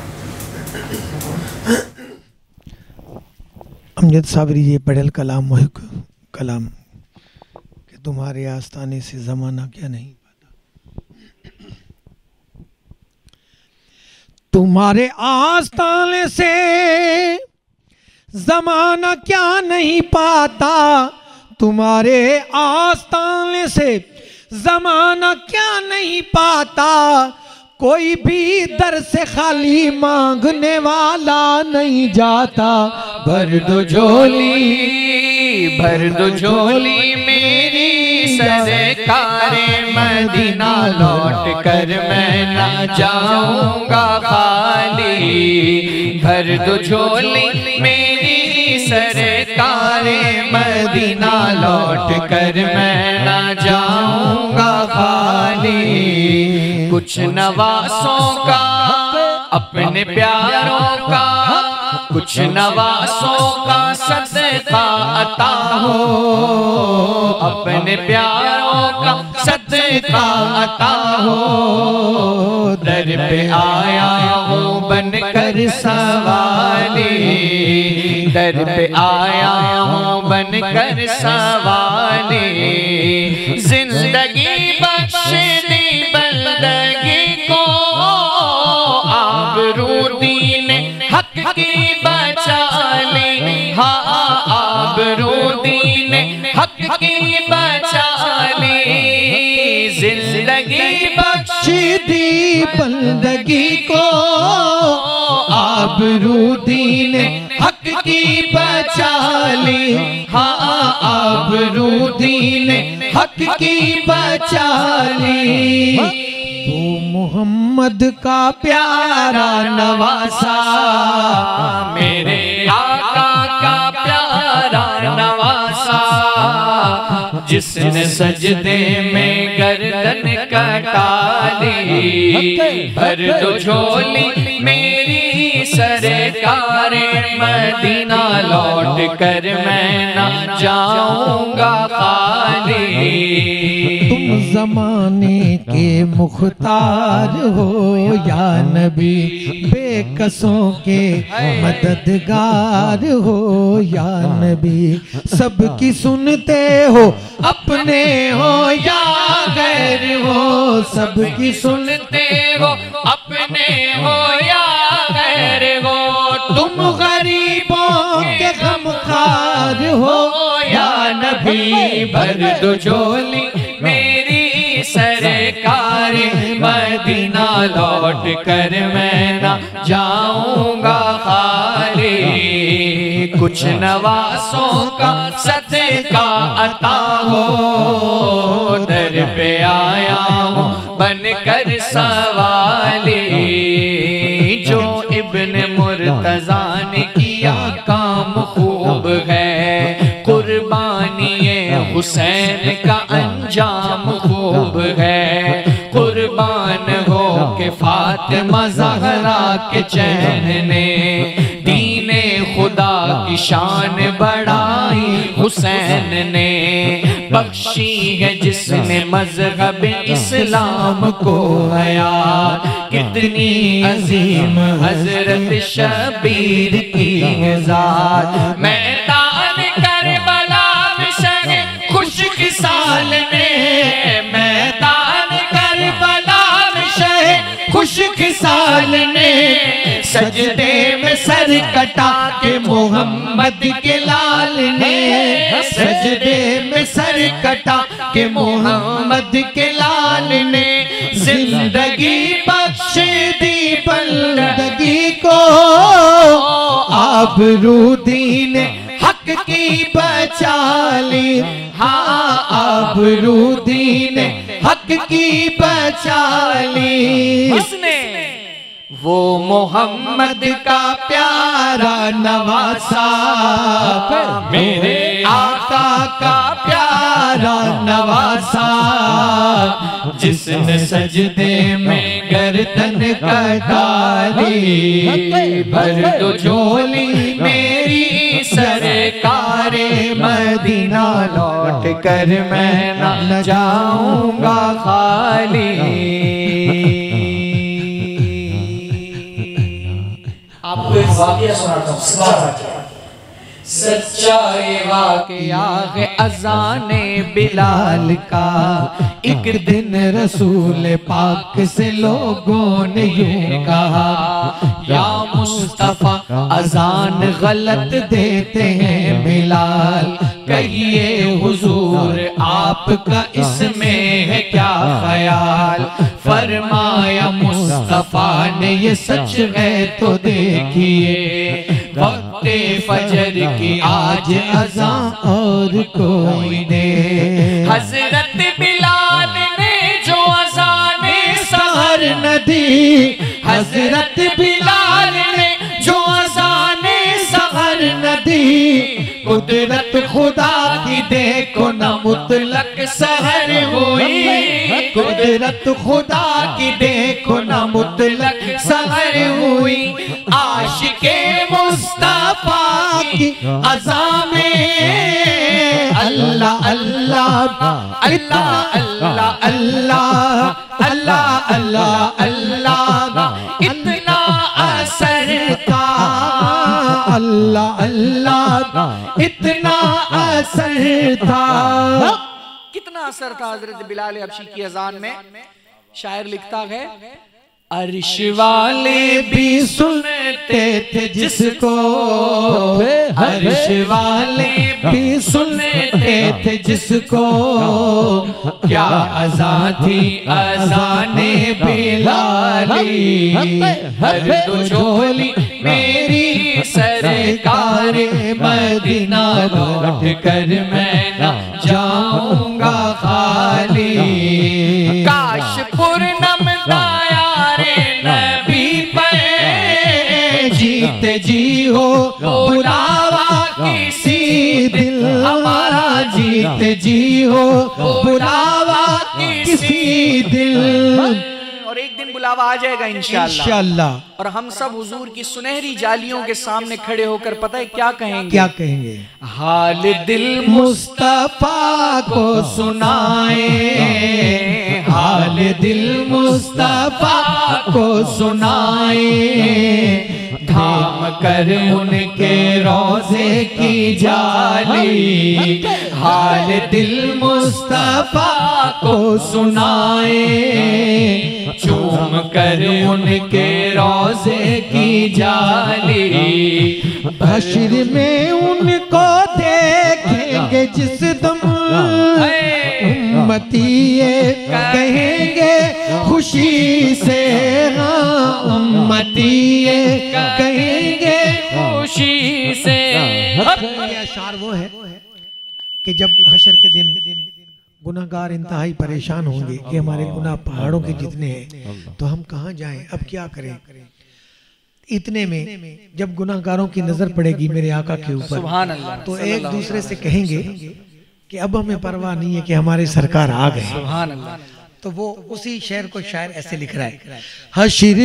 अमजद साबरी ये पढ़ल कलाम मुहिक कलाम कि तुम्हारे आस्ताने से ज़माना क्या नहीं पाता, तुम्हारे आस्ताने से ज़माना क्या नहीं पाता, तुम्हारे आस्ताने से ज़माना क्या नहीं पाता, कोई भी दर से खाली मांगने वाला नहीं जाता। भर दो झोली मेरी सरकारे मदीना, लौट कर मैं ना जाऊंगा खाली। भर दो झोली मेरी सरकारे मदीना, लौट कर मैं ना जाऊंगा खाली। कुछ नवासों का अपने प्यारों का, कुछ नवासों का सदका अता हो, अपने प्यारों का सदका अता हो। दर पे आया हूँ बनकर सवाली, दर पे आया हूँ बनकर सवाली। जिंदगी बख्श दी बंदगी को, आबरू दीन हक की बचा ली। हाँ आबरू दीन हक की बचा ली। जिंदगी बख्श दी बंदगी को, आबरू दीन हक की बचा ली। हाँ आबरू दीन हक की बचा ली। वो मोहम्मद का प्यारा नवासा, मेरे आका का प्यारा नवासा, जिसने सजदे में गर्दन कटा ली। भर दो झोली मेरी सरकारे मदीना, लौट कर मैं ना जाऊंगा खाली। तुम जमाने के मुख्तार हो या नबी, बेकसों के मददगार हो या नबी। सबकी सुनते हो अपने हो या गैर हो, सबकी सुनते हो, अपने हो या गैर हो। तुम गरीबों के गमखार हो या नबी, भर दो झोली मेरी सरकार। मदीना लौट कर मैं ना जाऊंगा खाली, कुछ नवासों का सदका अता हो। दर पे आया हूँ बनकर सवाली, जो इब्न मुर्तज़ा ने किया काम खूब है। कुर्बानी हुसैन का अंजाम खूब है। कुर्बान हो के फातिमा ज़हरा के चैन ने, दीने खुदा की शान बढ़ाई हुसैन ने। बख्शी है जिसने मज़हब इस्लाम को हया, कितनी अजीम हजरत शबीर की ज़ात। मैदान करबला में शहे खुश्क साल ने, मैदान करबला में शहे खुश्क साल ने। सजदे में सर कटा के मोहम्मद के लाल ने, सजदे में सर कटा के मोहम्मद के लाल ने। जिंदगी बख्श दी बंदगी को, आबरू दीन हक की बचा ली। हाँ आबरू दीन हक की बचा ली। उसने वो मोहम्मद का प्यारा नवासा, मेरे आका का प्यारा नवासा, जिसने सजदे में गर्दन कटाली। भर दो झोली मेरी सरकार, मदीना लौट कर मैं न जाऊंगा खाली। आपको एक वाक़या सुनाता हूँ। सच्चा ये वाक़या है अज़ाने बिलाल का। एक दिन रसूल पाक से लोगों ने यूं कहा, या मुस्तफ़ा अज़ान गलत देते हैं बिलाल, कहिए हुजूर आपका इसमें है क्या ख्याल। फरमाया मुस्तफ़ा ने ये सच है तो देखिए, वक्ते फजर की आज अज़ान और कोई ने। हज़रत बिलाल ने जो अज़ाने सहर न दी, हज़रत बिलाल ने जो अज़ाने सहर न दी। कुदरत खुदा की देखो न मुतलक सहर हुई, कुदरत खुदा की देखो न मुतलक सहर हुई। आशिके मुस्तफा की अज़ा में अल्लाह अल्लाह अल्लाह अल्लाह अल्लाह अल्लाह अल्लाह अल्लाह इतना असर था। अल्लाह अल्लाह इतना असर था। कितना असर था हजरत बिलाल हबशी की अजान में। शायर लिखता है, अर्श वाले भी सुनते थे जिसको, अर्श वाले भी सुनते थे जिसको, क्या अज़ा थी अज़ाने बिलाली। हर दो झोली मेरी सरकार, मदीना लौट कर मैं न जाऊंगा खाली। काश पूर्णम यारे नबी पे जीते जी हो बुलावा किसी दिल हमारा, जीते जी हो बुलावा किसी दिल। और एक दिन बुलावा आ जाएगा इंशाअल्लाह। और हम सब हुजूर की सुनहरी जालियों के सामने खड़े होकर पता है क्या कहेंगे? क्या कहेंगे? हाल दिल मुस्तफा को सुनाए, हाल दिल मुस्तफा को सुनाए। थाम कर उनके रोजे की जाली, हाल दिल मुस्तफा को सुनाए, चूम कर उनके रोज़े की जाली। हश्र में उनको देखेंगे जिस दम, उम्मती ये कहेंगे खुशी से, हाँ उम्मती ये कहेंगे खुशी से। अशार वो है कि जब हशर के दिन गुनाहगार इंतहाई परेशान होंगे कि हमारे गुनाह पहाड़ों के जितने हैं, तो हम कहाँ जाएं, अब क्या करें। इतने में जब गुनाहगारों की नजर पड़ेगी मेरे आका के ऊपर, तो एक दूसरे से कहेंगे कि अब हमें परवाह नहीं है कि हमारे सरकार आ गए। तो वो उसी शेर को शायर ऐसे लिख रहा है, हश्र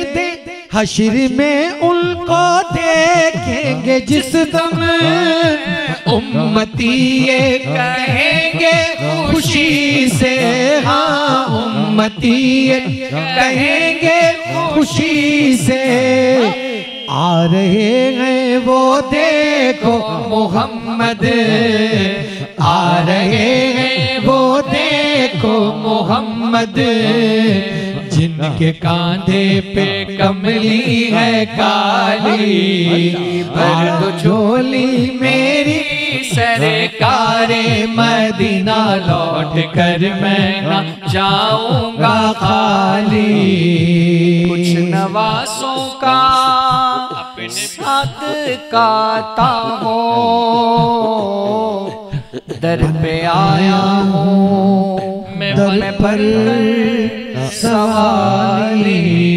में उनको देखेंगे जिस दम, उम्मती ये कहेंगे खुशी से, हाँ उम्मती ये कहेंगे खुशी से। आ रहे हैं वो देखो मोहम्मद, आ रहे हैं वो देखो मोहम्मद, जिनके कांधे पे कमली है काली, भर दो झोली मेरी सरकारे मदीना, लौट कर मैं ना जाऊंगा खाली। कुछ नवासों का साथ काता हो, दर पे आया हूँ मैं पर सवाली।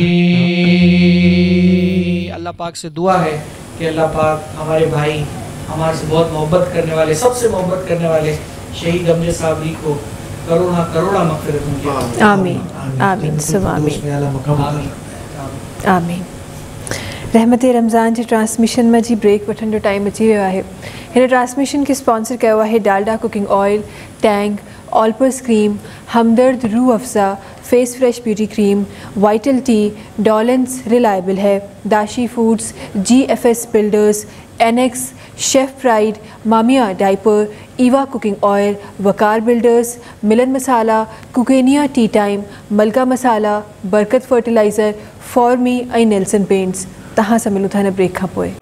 अल्लाह पाक से दुआ है कि अल्लाह पाक हमारे भाई, हमारे से बहुत मोहब्बत करने वाले, सबसे मोहब्बत करने वाले शहीद अमजद साबरी को करोड़ा करोड़ा मग़फ़िरत उनकी। आमीन आमीन सुम आमीन आमीन। रहमत रमज़ान जी ट्रांसमिशन में जी ब्रेक वठण जो टाइम अची वियो आहे। हिन ट्रांसमिशन के स्पॉन्सर किया हुआ है Dalda cooking oil, Tang, Olpers cream, Hamdard Rooh Afza, face fresh beauty cream, Vital tea, Dawlance reliable है, Dashi foods, GFS builders, NX, chef pride, Mamia diaper, Eva cooking oil, Waqar builders, Milan masala, कुकेनिया टी टाइम, मलका मसाला, बरकत फर्टिलाइज़र, फॉर्मी ऐं नेल्सन पेंट्स। तहां सां मिलूं था हिन ब्रेक खां पोइ।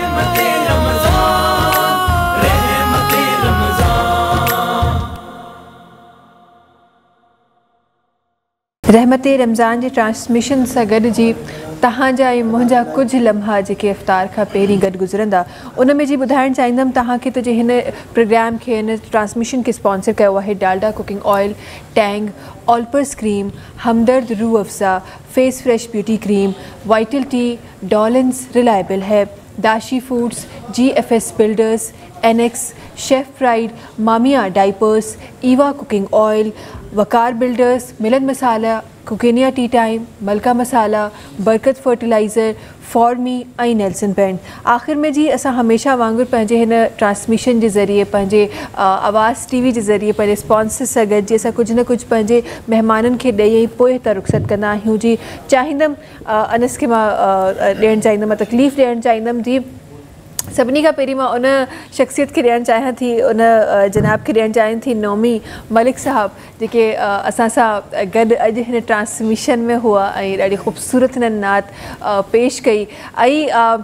रहमत रमज़ान जे ट्रांसमिशन सां गॾु जी तव्हांजा ऐं मुंहिंजा कुझु लम्हा जेके इफ़्तार खां पहिरीं गॾु गुज़रंदा, उन में जी ॿुधाइणु चाहींदमि तव्हांखे त जे हिन प्रोग्राम खे, हिन ट्रांसमिशन खे स्पॉन्सर कयो आहे Dalda cooking oil, Tang, Olpers cream, Hamdard Rooh Afza, face fresh beauty cream, Vital tea, Dawlance reliable है, Dashi foods, GFS builders, NX, chef pride, Mamia diapers, Eva cooking oil, Waqar builders, Milan masala, कुकेनिया टी टाइम, मलका मसाला, बरकत फर्टिलाइज़र, फॉर्मी ऐं नेल्सन पेंट। आख़िर में जी असां हमेशा वांगुरु पंहिंजे हिन ट्रांसमिशन जे ज़रिए, पंहिंजे आवाज़ TV जे ज़रिए, पंहिंजे स्पॉन्सर्स सां गॾु जी असां कुझु न कुझु पंहिंजे महिमाननि खे ॾेई पोइ त रुख़सत कंदा आहियूं जी। चाहींदमि अनस खे मां ॾियणु चाहींदमि, मां तकलीफ़ ॾियणु चाहींदमि जी। सभिनी खां पहिरीं मां उन शख़्सियत खे ॾियणु चाहियां थी, उन जनाब खे ॾियणु चाहियां थी, नौमी मलिक साहब जेके असां सां गॾु अॼु हिन ट्रांसमिशन में हुआ ऐं ॾाढी ख़ूबसूरत हिननि नात पेश कई। ऐं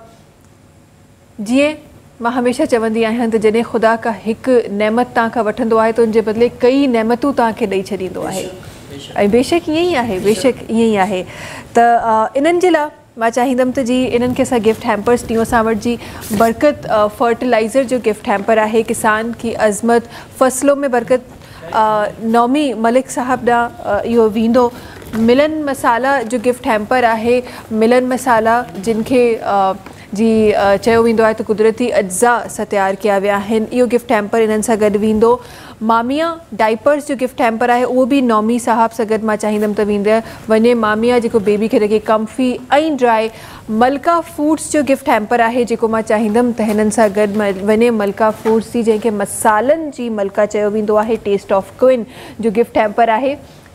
जीअं मां हमेशह चवंदी आहियां त जॾहिं ख़ुदा का हिकु नेमत तव्हां खां वठंदो आहे त उनजे बदिले कई नेमतूं तव्हांखे ॾेई छॾींदो आहे। ऐं बेशक ईअं ई आहे, बेशक ईअं ई आहे। त इन्हनि जे लाइ मां चाहींदमि त जी इन्हनि खे असां गिफ्ट हैम्पर्स ॾियूं। असां वटि जी बरकत फर्टिलाइज़र जो गिफ्ट हैम्पर आहे, किसान की अज़मत, फसलों में बरकत, नौमी मलिक साहब ॾांहुं इहो वेंदो। मिलन मसाला जो गिफ्ट हैम्पर आहे, मिलन मसाला जिनखे जी चयो वेंदो आहे त कुदरती अज्जा सां तयारु कया विया आहिनि, इहो गिफ्ट हैम्पर इन्हनि सां गॾु वेंदो। मामिया डाइपर्स जो गिफ्ट हैम्पर आहे, उहो बि नौमी साहब सां गॾु मां चाहींदमि त वेंदे वञे। मामिया जेको बेबी खे रखे कम्फी ऐं ड्राई। मलका फूड्स जो गिफ्ट हैम्पर आहे, जेको मां चाहींदमि त हिननि सां गॾु वञे। मलका फूड्स जी, जंहिंखे मसालनि जी मलका चयो वेंदो आहे, टेस्ट ऑफ क्विन जो गिफ्ट हैम्पर आहे।